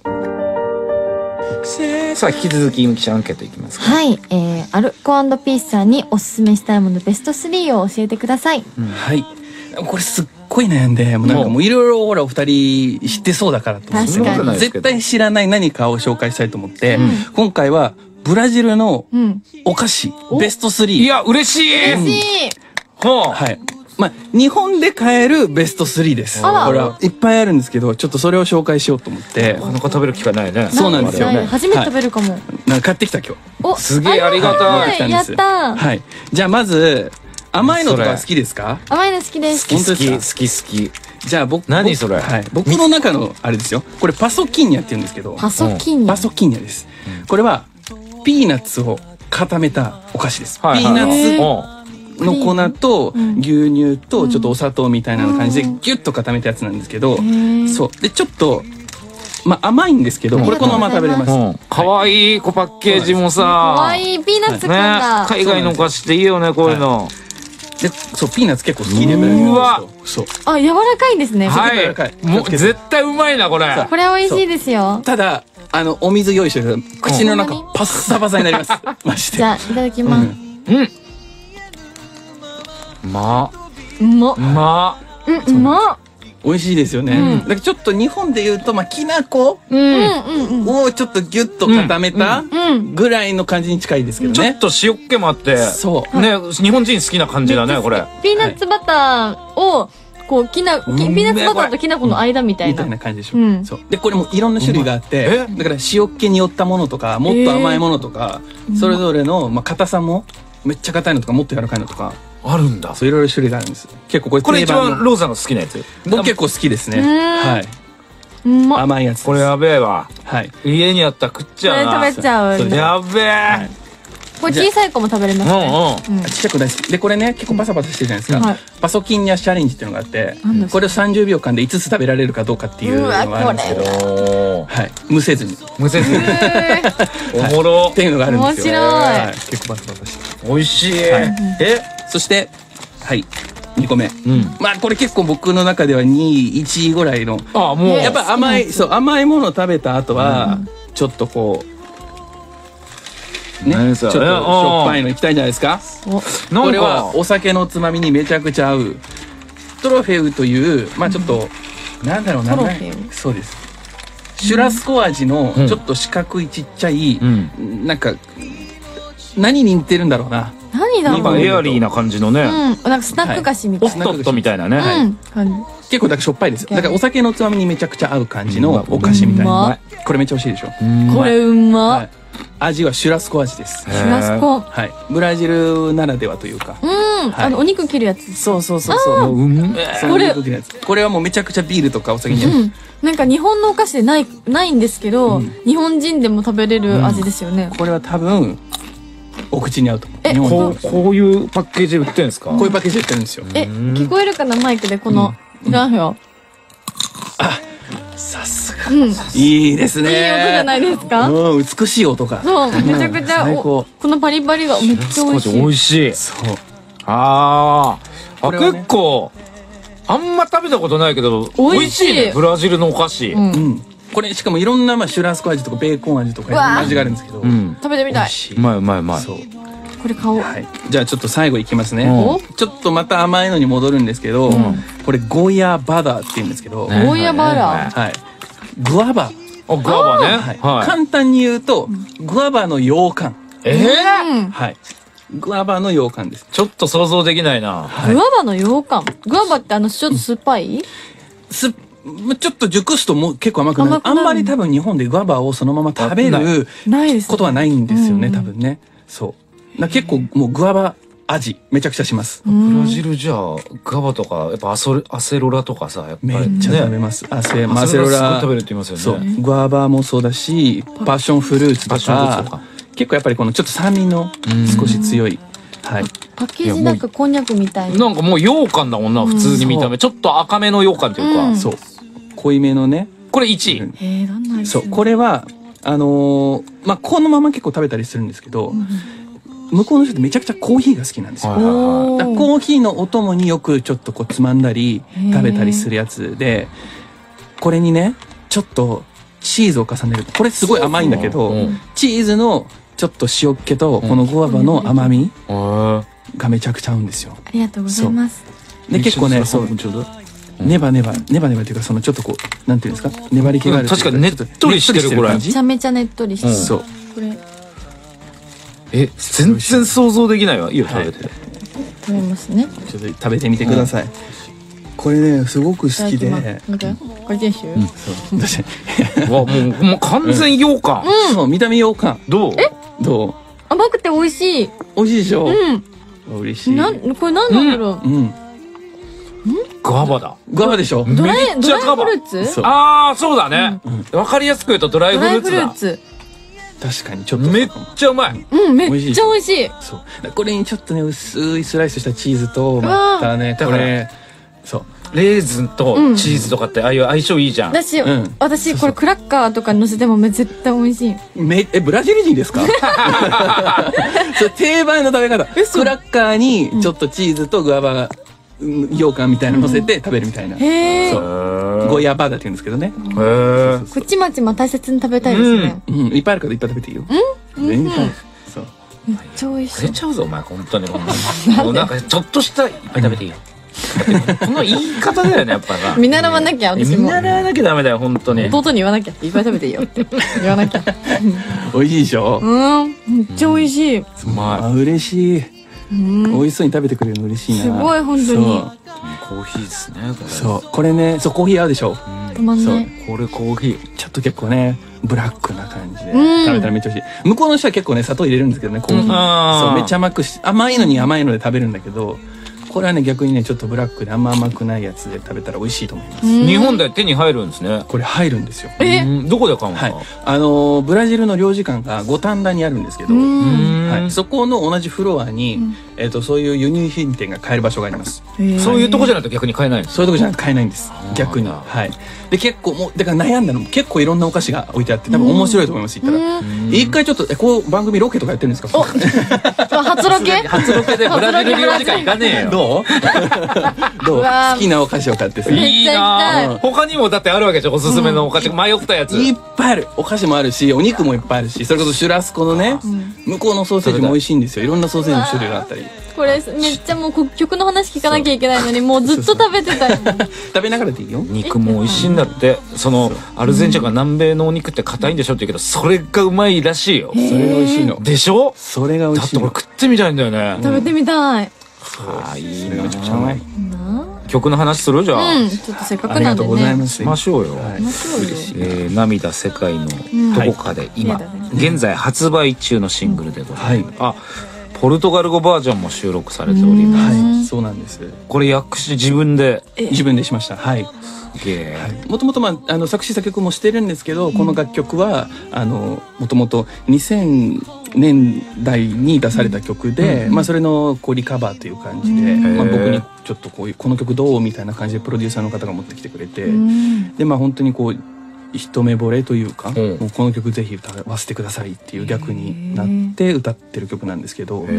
さあ引き続きゆみきちゃんアンケートいきますか。 はい、アルコ&ピースさんにおすすめしたいものベスト3を教えてください。 はい。これすっごい悩んで、もういろいろほらお二人知ってそうだからと。 確かに。 絶対知らない何かを紹介したいと思って、今回はブラジルのお菓子ベスト3。 いや嬉しい。 嬉しい。 はい。日本で買えるベスト3です。これはいっぱいあるんですけど、ちょっとそれを紹介しようと思って。 なかなか食べる機会ないね。 そうなんですよ。 初めて食べるかも。 買ってきた今日。すげえありがたい。 やった。 はい。じゃあまず甘いのとか好きですか？ 甘いの好きです。 好き。 じゃあ何それ？ はい。僕の中のあれですよ。これパソキンニャって言うんですけど。 パソキンニャです。これはピーナッツを固めたお菓子です。ピーナッツの粉と牛乳とちょっとお砂糖みたいな感じでギュッと固めたやつなんですけど、そうでちょっと甘いんですけど、これこのまま食べれます。 可愛いパッケージもさ。 可愛いピーナッツ感だ。 海外のお菓子っていいよねこういうの。 でそうピーナッツ結構好きで。 うわ。 そう。 柔らかいんですね。 はい。もう絶対うまいなこれ。 これ美味しいですよ。 ただお水用意してる口の中パッサパサになります。マジで。 じゃあいただきます。 うま美味しいですよね。だからちょっと日本で言うときな粉をちょっとギュッと固めたぐらいの感じに近いですけどね。 ちょっと塩っ気もあって、そうね日本人好きな感じだねこれ。 ピーナッツバターをこうピーナッツバターときな粉の間みたいな感じでしょ。そうでこれもいろんな種類があって、だから塩っ気によったものとかもっと甘いものとかそれぞれの硬さもめっちゃ硬いのとかもっと柔らかいのとか。 あるんだ。 そういろいろ種類があるんです。結構これ一番ローさんが好きなやつ。 僕結構好きですね。はい。甘いやつ。 これやべえわ。 はい。 家にあったら食っちゃうな。 これ食べちゃう。 やべえ。 これ小さい子も食べれますね。 ちっちゃい子大好き。でこれね結構パサパサしてるじゃないですか。パソキンニャチャレンジっていうのがあって、これを30秒間で5つ食べられるかどうかっていうのがあるんですけど、はい。むせずに。おもろ。っていうのがあるんですよ。面白い。結構パサパサして。 美味しい。 そしてはい2個目。これ結構僕の中では2位1位ぐらいの。やっぱ甘いものを食べた後はちょっとこう。ね、ちょっとしょっぱいのいきたいんじゃないですか。これはお酒のつまみにめちゃくちゃ合うトロフェウというちょっとなんだろうな、そうです。シュラスコ味のちょっと四角いちっちゃいなんか何に似てるんだろうな。 何だろう。 エアリーな感じのね。 なんかスナック菓子みたいな。 オフトットみたいなね。 結構だからしょっぱいですよ。だからお酒のつまみにめちゃくちゃ合う感じのお菓子みたいな。これめっちゃ美味しいでしょ。 これうま。 味はシュラスコ味です。 シュラスコ。 はい。ブラジルならではというか。 お肉切るやつ。 そう。これはもうめちゃくちゃビールとかお酒に。 なんか日本のお菓子でないんですけど、日本人でも食べれる味ですよね。 これは多分お口に合うと思う。 こういうパッケージで売ってるんですか？ こういうパッケージで売ってるんですよ。 聞こえるかなマイクでこのラフよ。 さすが。いいですね。 いい音じゃないですか？ 美しい音が。 そう、めちゃくちゃこのパリパリがめっちゃ美味しい。 美味しい。そう。結構あんま食べたことないけど美味しいね。ブラジルのお菓子。 これしかもいろんなシュラスコ味とかベーコン味とかいろんな味があるんですけど。 食べてみたい。 うまい。そう。 これ買おう。 はい。じゃあちょっと最後いきますね。ちょっとまた甘いのに戻るんですけど、これゴーヤーバダーって言うんですけど。 ゴーヤーバダー。はい。グアバ。 グアバね。 簡単に言うと、グアバの羊羹。はい。グアバの羊羹です。 ちょっと想像できないな。 グアバの羊羹。グアバってちょっと酸っぱい？ ちょっと熟すともう結構甘くなる。あんまり多分日本でグアバをそのまま食べることはないんですよね、多分ね。そう。結構もうグアバ味めちゃくちゃします。 ブラジルじゃあグアバとかやっぱアセロラとかさ、やっぱりめっちゃ食べます。アセロラ食べるって言いますよね。 そう。グアバもそうだし、パッションフルーツとか、結構やっぱりこのちょっと酸味の少し強い。はい。 パッケージなんかこんにゃくみたいな。 なんかもう羊羹だもんな、普通に見た目。ちょっと赤めの羊羹というか。 そう。濃いめのね。 これ1位。 どんな味？ そう。これは、このまま結構食べたりするんですけど、向こうの人ってめちゃくちゃコーヒーが好きなんですよ。コーヒーのお供によくちょっとこうつまんだり食べたりするやつで、これにね、ちょっとチーズを重ねる。これすごい甘いんだけど、チーズのちょっと塩っ気とこのグアバの甘みがめちゃくちゃ合うんですよ。 ありがとうございます。 で、結構ね、そう、ネバネバっていうか、そのちょっとこう、なんていうんですか、粘り気がある。 確かにねっとりしてる、これ。 めちゃめちゃねっとりしてる。 そう。 これ。 全然想像できないわ。いいよ、食べて。 食べますね。 ちょっと食べてみてください。これね、すごく好きで。 これでしもょ？ う完全羊羹。 そう、見た目羊羹。 どう？ 甘くて美味しい。 美味しいでしょ？嬉しい。 これ何なんだろう？ グアバだ。 グアバでしょ？ ドライフルーツ？ ああ、そうだね。わかりやすく言うとドライフルーツだ。 確かにちょっとめっちゃうまい。 めっちゃ美味しい。 そう。これにちょっとね、薄いスライスしたチーズと、またね、これ、そう。 レーズンとチーズとかってああいう相性いいじゃん。 私これクラッカーとか乗せても絶対美味しい。 ブラジル人ですか？それ定番の食べ方。クラッカーにちょっとチーズとグアバ羊羹みたいなの乗せて食べるみたいな。そう。ゴーヤーバーダーって言うんですけどね。 こっちまちも大切に食べたいですね。 いっぱいあるからいっぱい食べていいよ。全然。そう。 めっちゃ美味しい。 出ちゃうぞお前本当に。もうなんかちょっとしたいっぱい食べていいよ。この言い方だよね、やっぱな。 見習わなきゃ、私も。 見習わなきゃダメだよ、本当に。 弟に言わなきゃ。いっぱい食べていいよって言わなきゃ。 美味しいでしょ？ めっちゃ美味しい。 嬉しい。美味しそうに食べてくれるの嬉しいな。 すごい、本当に。 コーヒーですね、これ。 そう。これね、そう、コーヒー合うでしょ？ 止まんない。 これコーヒー。 ちょっと結構ね、ブラックな感じで食べたらめっちゃ美味しい。向こうの人は結構ね、砂糖入れるんですけどね、コーヒー。そう、めっちゃ甘くし、甘いのに甘いので食べるんだけど、これはね、逆にね、ちょっとブラックであんま甘くないやつで食べたら美味しいと思います。 日本で手に入るんですね。 これ入るんですよ。 どこで買うんですか？ はい。ブラジルの領事館が五反田にあるんですけど、はい。そこの同じフロアに、そういう輸入品店が買える場所があります。 そういうとこじゃないと逆に買えないんですか？ そういうとこじゃなくて買えないんです。逆に。はい。で、結構もう、だから悩んだのも結構いろんなお菓子が置いてあって、多分面白いと思います、言ったら。一回ちょっと、番組ロケとかやってるんですか？ 初ロケ？ 初ロケでブラジル領事館行かねえよ。 どう好きなお菓子を買ってさ。 いいな。他にもだってあるわけじゃん、おすすめのお菓子。迷ったやつ。 いっぱいある。お菓子もあるし、お肉もいっぱいあるし、それこそシュラスコのね、向こうのソーセージも美味しいんですよ。いろんなソーセージの種類があったり。 これめっちゃもう曲の話聞かなきゃいけないのにもうずっと食べてたい。 食べながらでいいよ。 肉も美味しいんだって。そのアルゼンチンか南米のお肉って硬いんでしょって言うけど、それがうまいらしいよ。 それが美味しいのでしょ？ それが美味しいの。 だって俺食ってみたいんだよね。 食べてみたい。 ああ、いいな。 めちゃくちゃうまい。 曲の話する？じゃあちょっとせっかくなんでねしましょうよ。涙世界のどこかで今現在発売中のシングルでございます。あ、ポルトガル語バージョンも収録されております。 はい、そうなんです。 これ訳詞自分でしました。はい。もともと作詞作曲もしてるんですけど、この楽曲はもともと2000年代に出された曲で、それのリカバーという感じで、僕にちょっとこの曲どうみたいな感じでプロデューサーの方が持ってきてくれて、で本当に一目惚れというか、もうこの曲ぜひ歌わせてくださいっていう逆になって歌ってる曲なんですけど、はい、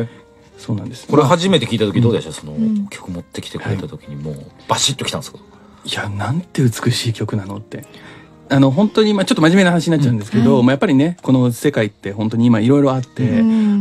そうなんです。 これ初めて聞いた時どうでした？その曲持ってきてくれた時にもうバシッときたんですか？ いや、なんて美しい曲なのって。本当にちょっと真面目な話になっちゃうんですけど、やっぱりね、この世界って本当に今いろいろあって、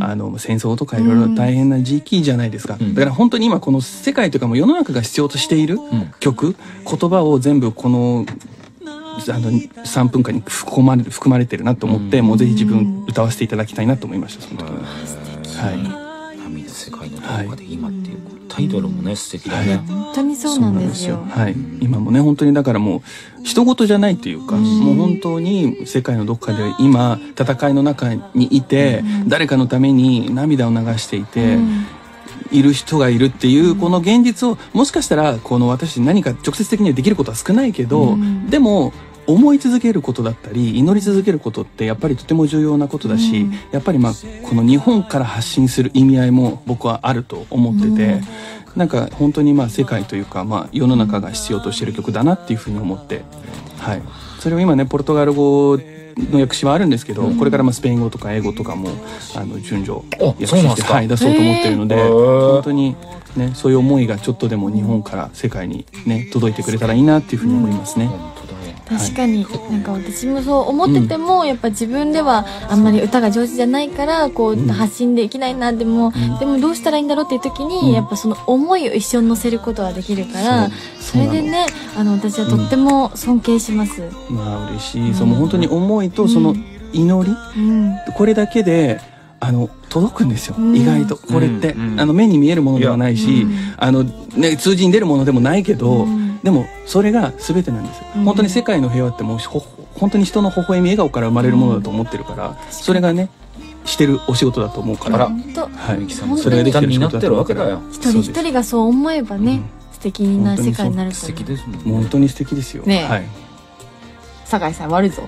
戦争とかいろいろ大変な時期じゃないですか。だから本当に今この世界というかもう世の中が必要としている曲、言葉を全部この3分間に含まれてるなと思って、もうぜひ自分歌わせていただきたいなと思いました、その時に。 はい。涙世界のどこかで今っていうタイトルもね、素敵だね。 本当にそうなんですよ。 はい。今もね、本当にだからもう人事じゃないというか、もう本当に世界のどこかで今戦いの中にいて、誰かのために涙を流していて、いる人がいるっていうこの現実を、もしかしたらこの私何か直接的にはできることは少ないけど、でも思い続けることだったり祈り続けることってやっぱりとても重要なことだし、やっぱりこの日本から発信する意味合いも僕はあると思ってて、なんか本当に世界というか世の中が必要としている曲だなっていうふうに思って、はい、それを今ねポルトガル語の訳詞はあるんですけど、これからスペイン語とか英語とかも順序訳して、出そうと思ってるので、本当にねそういう思いがちょっとでも日本から世界にね届いてくれたらいいなっていうふうに思いますね。 確かに、なんか私もそう思ってても、やっぱ自分ではあんまり歌が上手じゃないから発信できないな、でもどうしたらいいんだろうっていう時に、やっぱその思いを一緒に乗せることはできるから、それでね私はとっても尊敬します。 嬉しい。もう本当に思いとその祈り、これだけで届くんですよ、意外とこれって、目に見えるものではないし、数字に出るものでもないけど、でもそれが全てなんです。本当に世界の平和ってもう本当に人の微笑み笑顔から生まれるものだと思ってるから、それがねしてるお仕事だと思うから、 それができてる仕事だと思うから、 一人一人がそう思えばね、素敵な世界になるから。 素敵ですもんね。 本当に素敵ですよ。 はい。酒井さん悪いぞ。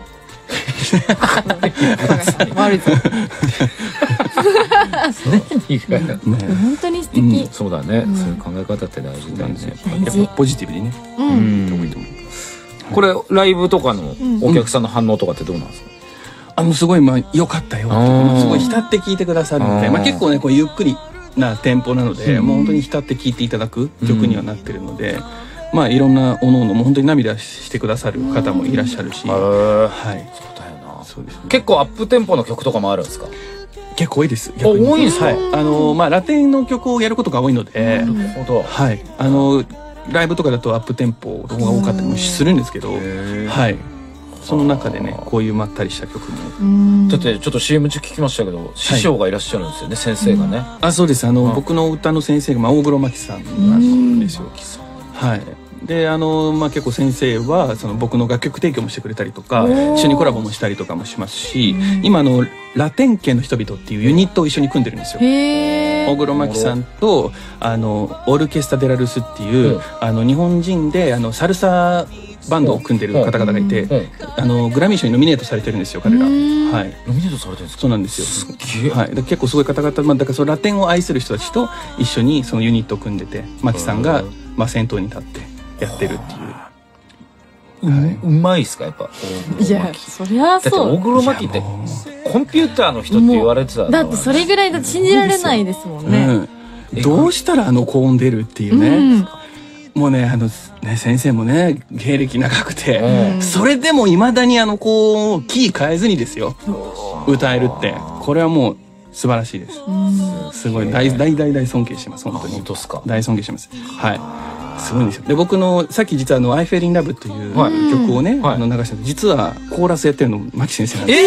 悪いぞ。本当に素敵。 そうだね。そういう考え方って大事だね。 やっぱポジティブにね。 これライブとかのお客さんの反応とかってどうなんですか？ すごい良かったよ。すごい浸って聞いてくださるので、結構ねゆっくりなテンポなので、もう本当に浸って聞いていただく曲にはなってるので。いろんなおのおのも本当に涙してくださる方もいらっしゃるし、 はい、そうだよな。そうですね。結構アップテンポの曲とかもあるんですか？ 結構多いです。 多いんですか？ ラテンの曲をやることが多いので、はい、ライブとかだとアップテンポの方が多かったりもするんですけど、はい、その中でねこういうまったりした曲も。 だってちょっと CM 中聞きましたけど、師匠がいらっしゃるんですよね、先生がね。 そうです。僕の歌の先生が大黒摩季さんなんですよ。はい。で結構先生は僕の楽曲提供もしてくれたりとか、一緒にコラボもしたりとかもしますし、今ラテン系の人々っていうユニットを一緒に組んでるんですよ。大黒摩季さんとオルケスタ・デラ・ルスっていう日本人でサルサバンドを組んでる方々がいて、グラミー賞にノミネートされてるんですよ、彼ら。はい。 ノミネートされてるんですか？ そうなんですよ。すげえ。はい。結構すごい方々、だからラテンを愛する人たちと一緒にそのユニットを組んでて、マキさんが先頭に立ってやってるっていう。 うまいっすか、やっぱ。 いや、そりゃそう。 だって大黒摩季ってコンピューターの人って言われてた。 だってそれぐらいだと信じられないですもんね。 どうしたら高音出るっていうね。もうね先生もね芸歴長くて、それでもいまだに高音をキー変えずにですよ歌えるって、これはもう素晴らしいです。すごい大尊敬してます。本当に。 本当ですか？ 大尊敬してます。はい。すごいんですよ。で僕のさっき実はI Fell in Loveという曲をね流したの、実はコーラスやってるの牧先生なんです。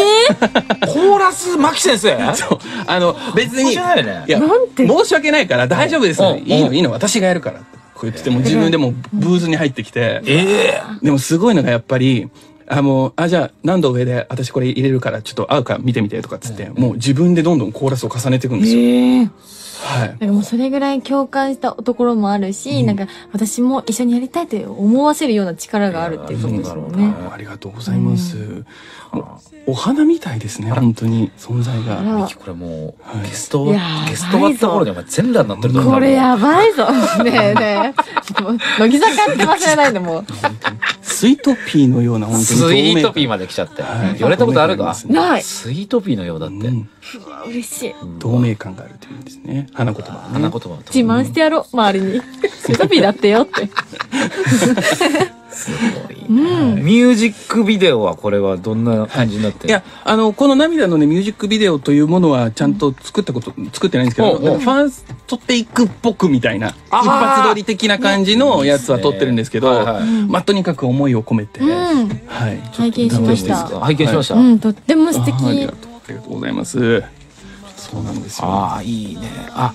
コーラス牧先生？ そう別にいやなんて申し訳ないから大丈夫です。いいの私がやるからってこう言ってても、自分でもブーズに入ってきて、でもすごいのがやっぱりじゃあ何度上で私これ入れるからちょっと合うか見てみてとかっつって、もう自分でどんどんコーラスを重ねていくんですよ。はい。 なんかもうそれぐらい共感したところもあるし、なんか私も一緒にやりたいと思わせるような力があるっていうことですもんね。 ありがとうございます。お花みたいですね、本当に存在が。 これもうゲストがあった頃にお前全裸になってると思う。 これやばいぞ。ねえねえ。乃木坂って忘れないでもう。 スイートピーのような本当にスイートピーまで来ちゃって。言われたことあるか？ ない。 スイートピーのようだって。 うわ嬉しい。 透明感があるというんですね。花言葉。 花言葉。 自慢してやろう周りに。スイートピーだってよって。 すごいミュージックビデオはこれはどんな感じになってる？ いやこの涙のねミュージックビデオというものはちゃんと作ってないんですけど、ファーストテイクっぽくみたいな一発撮り的な感じのやつは撮ってるんですけど、まあとにかく思いを込めて、はい、 拝見しました。 拝見しました。 とっても素敵。 ありがとうございます。そうなんですよ。 ああいいね。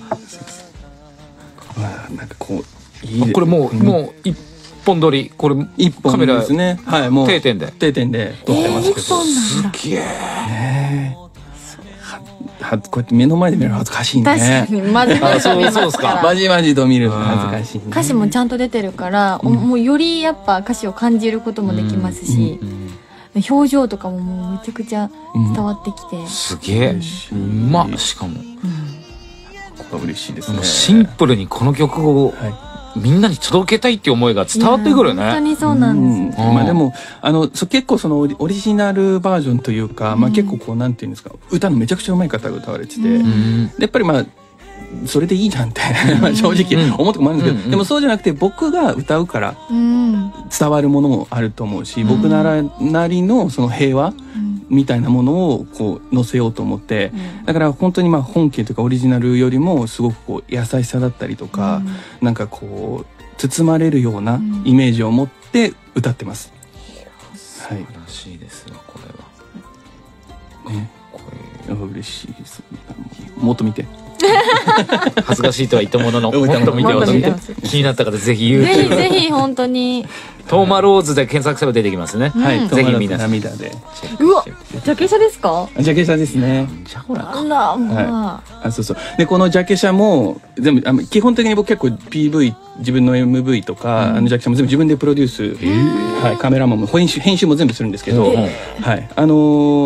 なんかこういいこれもう一本撮り、これ一本ですね。はい、もう定点で撮ってますけど。 すげえ。 こうやって目の前で見るの恥ずかしいね。 確かにまじまじと見ますから。 まじまじと見るの恥ずかしい。 歌詞もちゃんと出てるから、もうよりやっぱ歌詞を感じることもできますし、表情とかももうめちゃくちゃ伝わってきて。 すげえ。しかも。 嬉しいですね。 シンプルにこの曲をみんなに届けたいっていう思いが伝わってくるね。 本当にそうなんです。 まあでも結構そのオリジナルバージョンというか、まあ結構こうなんていうんですか、歌のめちゃくちゃ上手い方が歌われてて、でやっぱりまあそれでいいじゃんって正直思うとこもあるんですけど、でもそうじゃなくて僕が歌うから伝わるものもあると思うし、僕なりのその平和みたいなものをこう載せようと思って、だから本当にまあ本家というかオリジナルよりもすごくこう優しさだったりとか、なんかこう包まれるようなイメージを持って歌ってます。 はい。素晴らしいですよこれは。ね、これ嬉しいです。もっと見て。 恥ずかしいとは言ったものの、もっと見てほしい。気になった方ぜひ YouTube ぜひ本当にトーマローズで検索すれば出てきますね。 はい、 ぜひ皆さん。 涙で。 うわ、ジャケ写ですか？ ジャケ写ですね。 あらまあ。そうそう。でこのジャケ写も全部基本的に僕結構 PV 自分の MV とかジャケ写も全部自分でプロデュース、はい、カメラマンも編集も全部するんですけど、はい、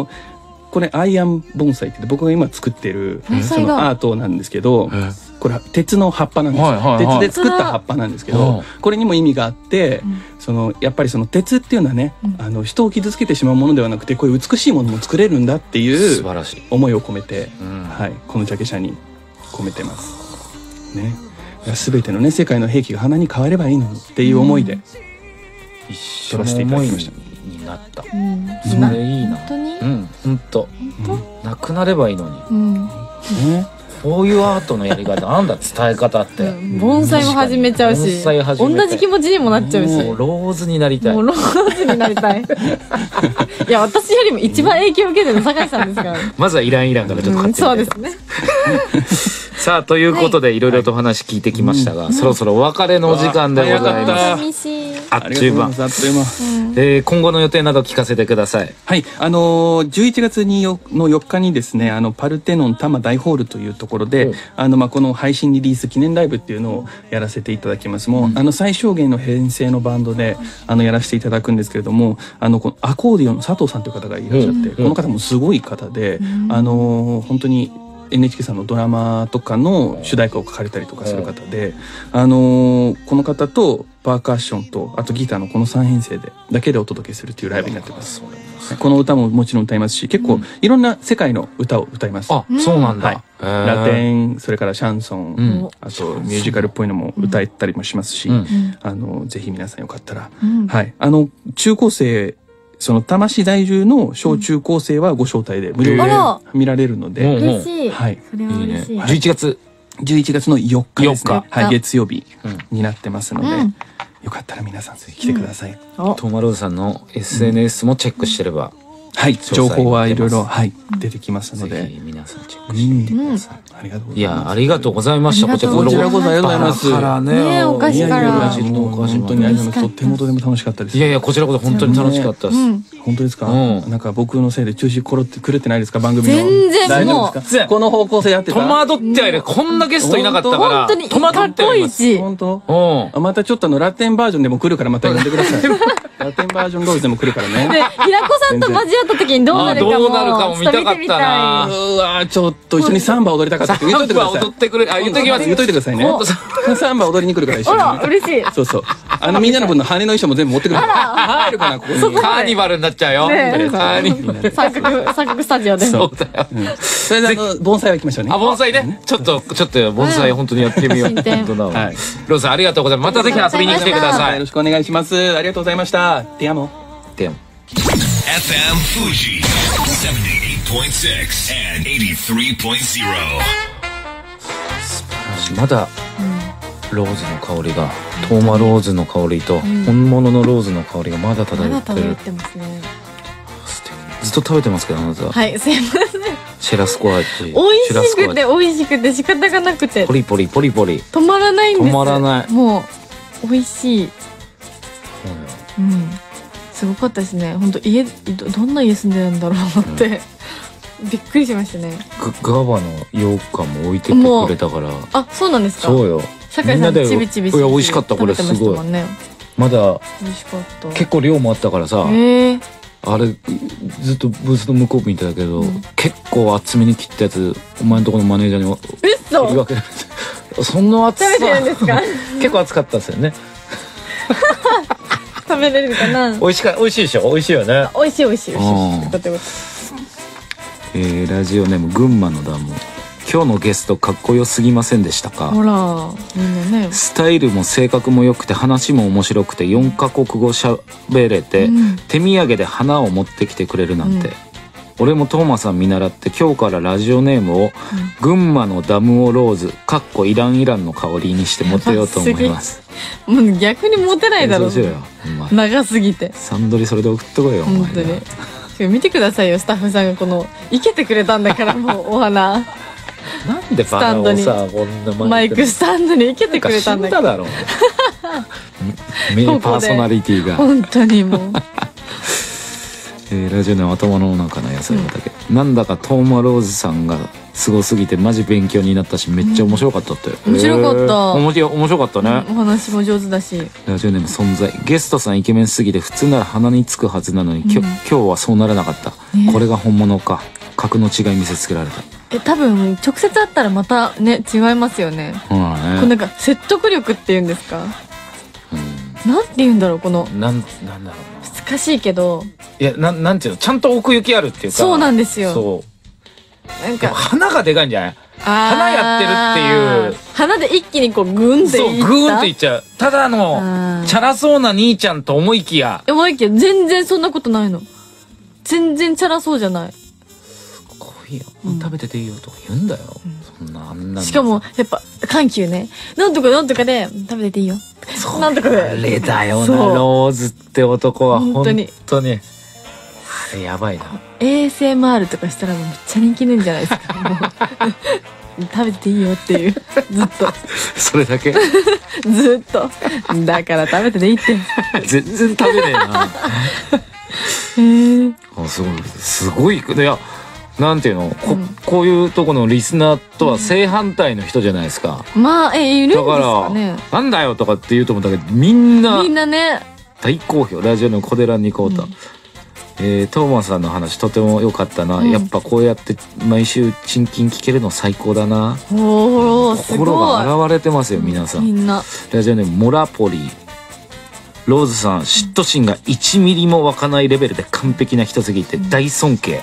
これアイアン盆栽って僕が今作ってるそのアートなんですけど、これ鉄の葉っぱなんですよ。鉄で作った葉っぱなんですけど、これにも意味があって、やっぱりその鉄っていうのはね、人を傷つけてしまうものではなくて、こういう美しいものも作れるんだっていう思いを込めて、はい、このジャケ写に込めてますね。全てのね世界の兵器が花に変わればいいのにっていう思いで撮らせていただきました。 になった。それいいな。 本当に？ 本当。なくなればいいのに。こういうアートのやり方なんだ、伝え方って。 盆栽も始めちゃうし、同じ気持ちにもなっちゃうし。 もうローズになりたい。 もうローズになりたい。いや、私よりも一番影響を受けてるの酒井さんですから。 まずはイランからちょっと買ってみて。 そうですね。 さあということでいろいろとお話聞いてきましたが、そろそろお別れのお時間でございます。あっという間。今後の予定など聞かせてください。 はい、11月の4日にですね、パルテノン多摩大ホールというところで、この配信リリース記念ライブっていうのをやらせていただきます。もう最小限の編成のバンドでやらせていただくんですけれども、このアコーディオンの佐藤さんという方がいらっしゃって、この方もすごい方で、本当にNHK さんのドラマとかの主題歌を書かれたりとかする方で、この方とパーカッションとあとギターのこの3編成だけでお届けするというライブになってます。この歌ももちろん歌いますし、結構いろんな世界の歌を歌います。 あ、そうなんだ。 ラテン、それからシャンソン、あとミュージカルっぽいのも歌えたりもしますし、ぜひ皆さんよかったら、はい、中高生、その多摩市在住の小中高生はご招待で無料で見られるので、 嬉しい。 はい、 それは嬉しい。 11月の4日ですね。はい、月曜日になってますので、よかったら皆さんぜひ来てください。 トーマローズさんの SNS もチェックしてれば、 はい、情報はいろいろ出てきますので、 ぜひ皆さんチェックしてみてください。 ありがとうございます。 いや、ありがとうございました。 こちらこそありがとうございます。 からね、 お菓子から。 本当にありがとうございます。とってもとても楽しかったです。 いやいや、こちらこそ本当に楽しかったです。 本当ですか？なんか僕のせいで中止狂ってないですか、番組の。 全然もうこの方向性やってた。 戸惑ってはいる。こんなゲストいなかったから。 本当にかっこいいし。 本当？またちょっとラテンバージョンでも来るからまた呼んでください。ラテンバージョンローズでも来るからね。 で、平子さんと交わっった時にどうなるかもどうなるかも見たかったな。 うわちょっと一緒にサンバ踊りたかったって言っといてください。 踊ってくれ。言っときます。 言っといてくださいね。サンバ踊りに来るから一緒に。 あら嬉しい。 そうそう。みんなの分の羽の衣装も全部持ってくるから。入るかなここに。 カーニバルになっちゃうよ。カーニバル。 三角スタジオで。 そうだよ。 それで盆栽は行きましょうね。 盆栽ね。ちょっと盆栽本当にやってみよう。本当だわ。ローさんありがとうございます。またぜひ遊びに来てください。 よろしくお願いします。ありがとうございました。ティアモ。 ティアモ。 FM Fuji 78.6 and 83.0。 まだローズの香りが、トーマローズの香りと本物のローズの香りがまだ漂ってる。 まだ漂ってますね。 ずっと食べてますけど、あなた。 はい、すいません。 シェラスコ味。 美味しくて美味しくて仕方がなくて。 ポリポリポリポリ。 止まらないんです。 止まらない。 もう美味しい。うん。すごかったですね。本当どんな家住んでるんだろうって、びっくりしましたね。 ガバの羊羹も置いてってくれたから。 あ、そうなんですか。 そうよ。 酒井さんちびちびいや美味しかった。これすごい。まだ美味しかった。 結構量もあったからさ。あれずっとブースの向こう見てたけど、結構厚めに切ったやつお前のところのマネージャーに言うわけそんな厚さ。 食べてるんですか。 結構厚かったですよね。 食べれるかな。 美味しいでしょ。美味しいよね。 美味しい。 ラジオネーム群馬のダム。今日のゲストかっこよすぎませんでしたか。 ほらみんなね。 スタイルも性格も良くて話も面白くて4カ国語喋れて、手土産で花を持ってきてくれるなんて、俺もトーマさん見習って今日からラジオネームを群馬のダムオローズかっこイランの香りにしてモテようと思います。 もう逆にモテないだろう。長すぎて。 サンドリそれで送ってこいよ。 本当に。見てくださいよ、スタッフさんがこの生けてくれたんだからもうお花。 なんでバカをさこんなマイクスタンドに生けてくれたんだから。 名パーソナリティが。 本当にもう。 ラジオの頭の中の野菜畑、なんだかトーマローズさんがすごすぎてマジ勉強になったしめっちゃ面白かったって。 面白かった。 面白かったね。 お話も上手だし。 ラジオネーム存在。ゲストさんイケメンすぎて普通なら鼻につくはずなのに今日はそうならなかった。これが本物か。格の違い見せつけられた。 多分直接会ったらまたね違いますよね。このなんか説得力っていうんですか。なんて言うんだろうこの。なんだろうな。難しいけど。 いやなんていうの、ちゃんと奥行きあるっていうか。 そうなんですよ。 そう。なんか花がでかいんじゃない？花やってるっていう。花で一気にこうグンっていった。 そうグンっていっちゃう。ただのチャラそうな兄ちゃんと思いきや全然そんなことないの。全然チャラそうじゃない。 いいよ、食べてていいよとか言うんだよ、そんなあんな。 しかもやっぱ緩急ね、なんとかで食べてていいよ、なんとかで。 あれだよな、ローズって男は本当にあれやばいな。 ASMR とかしたらめっちゃ人気なんじゃないですか。食べてていいよっていう、ずっとそれだけずっとだから食べてていいって。 全然食べねえな。すごい。いやなんていうの、こういうとこのリスナーとは正反対の人じゃないですか。 まあいるんですかね。 だからなんだよとかって言うと思ったけど、みんなね大好評。ラジオの小寺にこうた、トーマさんの話とても良かったな、やっぱこうやって毎週チンキン聞けるの最高だな。心が現れてますよ皆さん。みんなラジオネームモラポリー。ローズさん嫉妬心が1ミリも湧かないレベルで完璧な人すぎて大尊敬。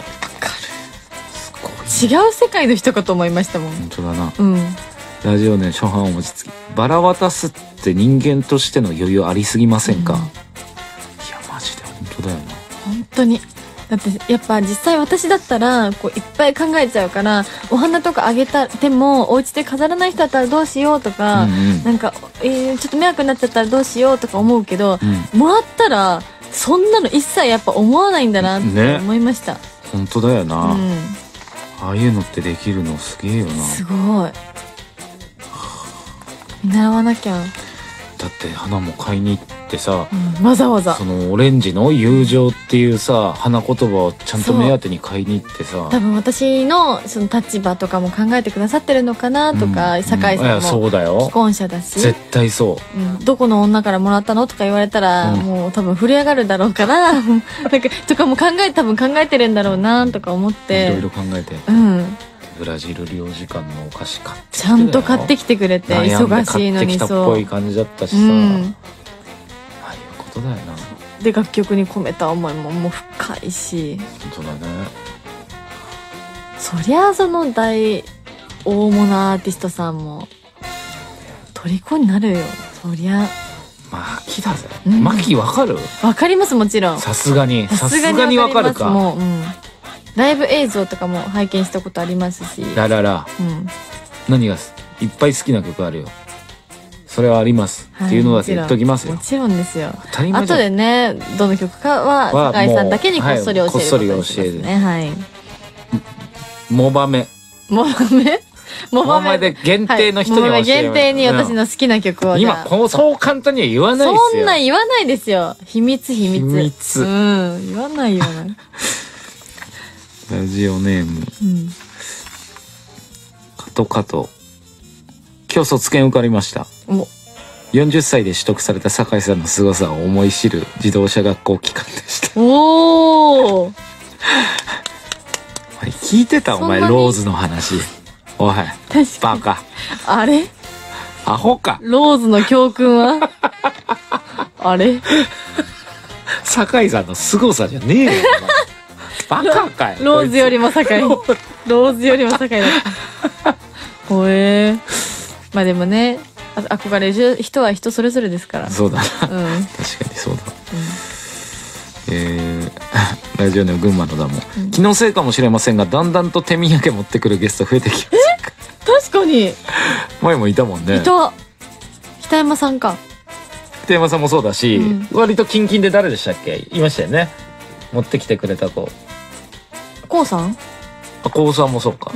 違う世界の人かと思いましたもん。 本当だな。ラジオネーム初版お餅つき。バラ渡すって人間としての余裕ありすぎませんか。いやマジで本当だよな。 本当に。だってやっぱ実際私だったらこういっぱい考えちゃうから、お花とかあげたでもお家で飾らない人だったらどうしようとか、なんか、ちょっと迷惑になっちゃったらどうしようとか思うけど、もらったらそんなの一切やっぱ思わないんだなって思いました。 本当だよな。ああいうのってできるのすげえよな。 すごい。見習わなきゃ。 だって花も買いに行ってってさ、 わざわざそのオレンジの友情っていうさ花言葉をちゃんと目当てに買いに行ってさ、 多分私のその立場とかも考えてくださってるのかなとか、酒井さんもそうだよ、 既婚者だし絶対そう、 どこの女からもらったのとか言われたら、もう多分震え上がるだろうからなんかとかも多分考えてるんだろうなとか思っていろいろ考えて、ブラジル領事館のお菓子買ってちゃんと買ってきてくれて、忙しいのに買ってきたっぽい感じだったしさ、ああいうことだよな。 で楽曲に込めた思いももう深いし、 本当だね。 そりゃその大物アーティストさんも虜になるよ、そりゃ。 マキだぜ、マキわかる？ わかります、もちろん。 さすがにわかるか。 もう、ライブ映像とかも拝見したことありますし。 ラララ、何がいっぱい好きな曲あるよ。それはあります、っていうのだけ言っときますよ。 もちろんですよ。 当たり前じゃん。 後でね、どの曲かは酒井さんだけにこっそり教えることにしますね。はい。 モバメで限定の人に教える。 限定に私の好きな曲を。 今そう簡単には言わないですよ。 そんな言わないですよ。秘密。言わない。 ラジオネーム、カト。今日卒検受かりました。40歳で取得された酒井さんの凄さを思い知る自動車学校期間でした。 おー聞いてたお前、ローズの話。おいバカ、 あれアホか。 ローズの教訓はあれ酒井さんの凄さじゃねえよバカかよ。 ローズよりも酒井だったほえまあでもね、憧れる人は人それぞれですから。 そうだな、確かにそうだ。ラジオネーム群馬のだも、気のせいかもしれませんが、だんだんと手土産持ってくるゲスト増えてきました。 確かに前もいたもんね。 いた。北山さんか。 北山さんもそうだし、割とキンキンで誰でしたっけ、いましたよね、持ってきてくれた子。 こうさん？ こうさんもそうか。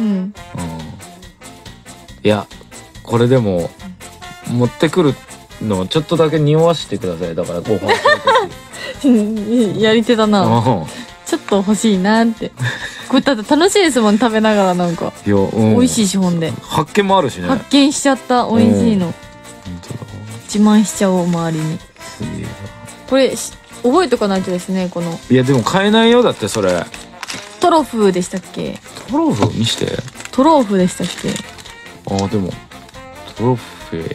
いやこれでも持ってくるのちょっとだけ匂わしてください。だからご飯やり手だな。ちょっと欲しいなって。これだって楽しいですもん、食べながらなんか。美味しいし、ほんで発見もあるしね。 発見しちゃった。美味しいの自慢しちゃおう、周りに。これ覚えとかないとですね、この。 いやでも買えないよ、だってそれ。 トロフでしたっけ？ トロフ見して。 トロフでしたっけ？ でもトロフェ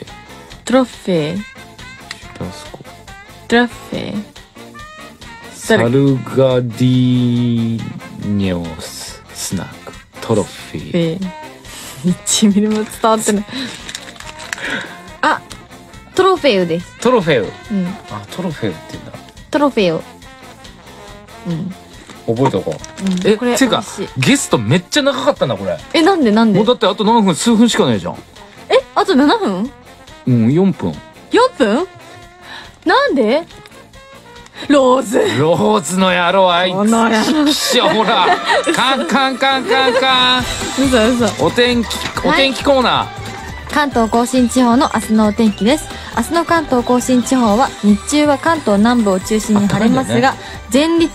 サルガディニョススナックトロフィー。 1ミリも伝わってない。トロフェウです。 トロフェウ。トロフェウって言うんだ。 トロフェウ。 覚えとこう。てかゲストめっちゃ長かったなこれ。 なんでもうだってあと何分、数分しかないじゃん。 あと7分 ？4分。 4分？なんで？ローズの野郎、あいつ。ほらカン嘘。お天気コーナー。 関東甲信地方の明日のお天気です。明日の関東甲信地方は日中は関東南部を中心に晴れますが、前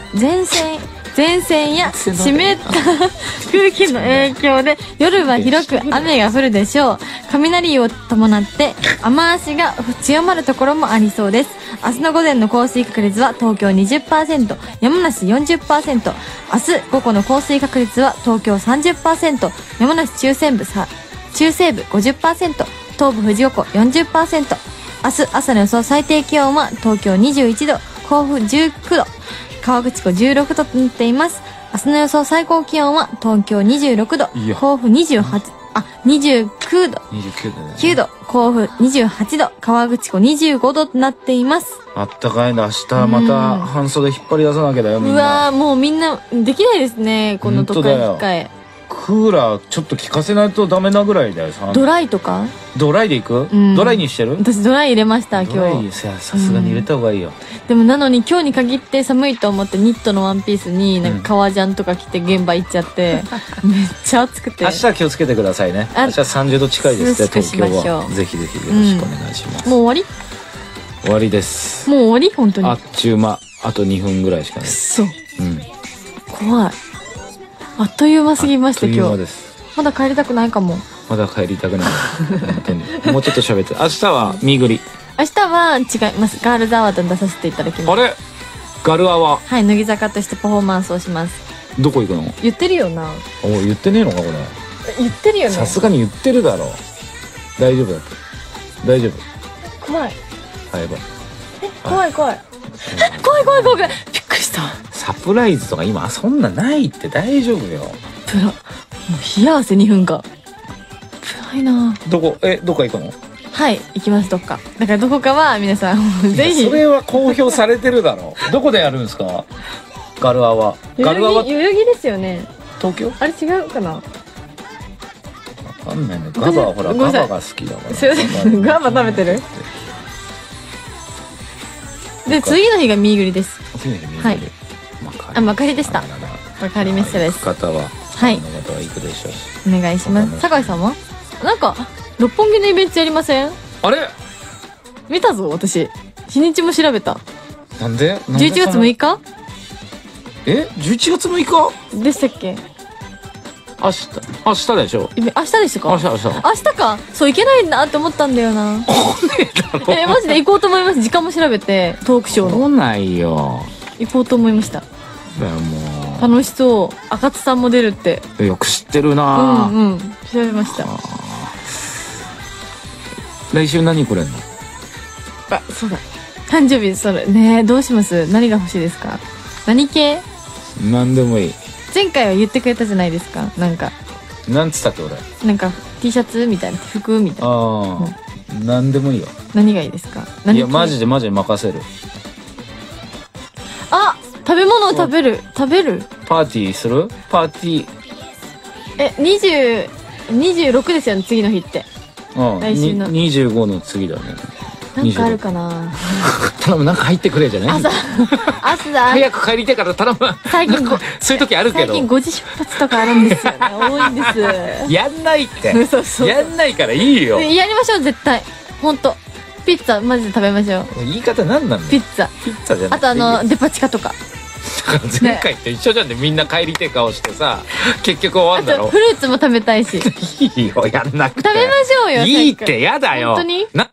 線や湿った空気の影響で夜は広く雨が降るでしょう。雷を伴って雨足が強まるところもありそうです。明日の午前の降水確率は東京 20%、 山梨 40%。 明日午後の降水確率は東京 30%、 山梨中西部 50%、 東部富士五湖 40%。 明日朝の予想最低気温は東京21度、甲府19度、河口湖16度となっています。明日の予想最高気温は東京26度、甲府29度、9度、甲府28度、河口湖25度となっています。 あったかいな。明日また半袖引っ張り出さなきゃだよ、みんな。 もうみんなできないですね、この都会機械。 クーラーちょっと効かせないとダメなぐらいだよ。 ドライとか？ ドライでいく？ドライにしてる？ 私ドライ入れました、今日。 ドライさすがに入れた方がいいよ。 でもなのに今日に限って寒いと思ってニットのワンピースになんか革ジャンとか着て現場行っちゃって、めっちゃ暑くて。 明日は気をつけてくださいね。明日30度近いですね、東京は。ぜひぜひよろしくお願いします。 もう終わり？ 終わりです。 もう終わり？本当に。 あっちゅう間。あと2分ぐらいしかない。 そう。 うん。 怖い。あっという間すぎました、今日。 あっという間です。 まだ帰りたくないかも。 まだ帰りたくない。本当に。もうちょっと喋って。明日はミーグリ。 明日は違います。ガールズアワードに出させていただきます。 あれガルアワ。 はい、乃木坂としてパフォーマンスをします。 どこ行くの？ 言ってるよな。 お、言ってねえのかこれ。 言ってるよね。 さすがに言ってるだろう。大丈夫だって。大丈夫。 怖い。 はい、やばい。 怖い怖い。怖い怖い怖い。びっくりした。 サプライズとか今そんなないって大丈夫よ。 もう冷や汗2分間。暗いな。 どこ行くの？はい、 行きます。どっか。だからどこかは皆さんぜひ。 それは公表されてるだろう。どこでやるんですか？ガルアワ。ガルアワ。 代々木ですよね。 東京？ あれ違うかな。 わかんないね。ガバほらガバが好きだから。 すいません。ガバ食べてる？で次の日がミーグリです。 次の日ミーグリ。 はい。あ、まかりでした。まかりメッセです。 方ははい。 の方は行くでしょうし。 お願いします。酒井さんは？なんか六本木のイベントやりません？ あれ？ 見たぞ私。日にちも調べた。 なんで ？11月6日？ 11月6日でしたっけ？ 明日でしょ。 明日でしたか？ 明日か。そう、行けないなって思ったんだよな。 来ねえだろ。 マジで行こうと思います。時間も調べて、トークショーの。 来ないよ。 行こうと思いました。 だよもう。 楽しそう。赤津さんも出るって。 よく知ってるな。 うん。調べました。 来週何くれんの？ あ、そうだ。誕生日、それね。どうします？何が欲しいですか？何系？ 何でもいい。 前回は言ってくれたじゃないですか。なんかなんつったっけ俺。 なんか T シャツみたいな、服みたいな。 ああ、何でもいいよ。 何がいいですか？ いやマジで任せる。 あ、食べ物を食べる。 パーティーする？パーティー。26ですよね、次の日って。 うん。来週の25の次だね。 なんかあるかな。 頼む、なんか入ってくれじゃない？朝早く帰りたいから頼む。 最近そういう時あるけど。 最近5時出発とかあるんですよね。多いんです。 やんないって。 そう。 やんないからいいよ。 やりましょう絶対。本当。ピッツァマジで食べましょう。 言い方なんなんだよ。 ピッツァじゃなくて。 あとデパ地下とか。 前回と一緒じゃんね。みんな帰りて顔してさ、結局終わんだろ。 フルーツも食べたいし。 いいよ、やんなくて。 食べましょうよ。 いいってやだよ。 本当に？ な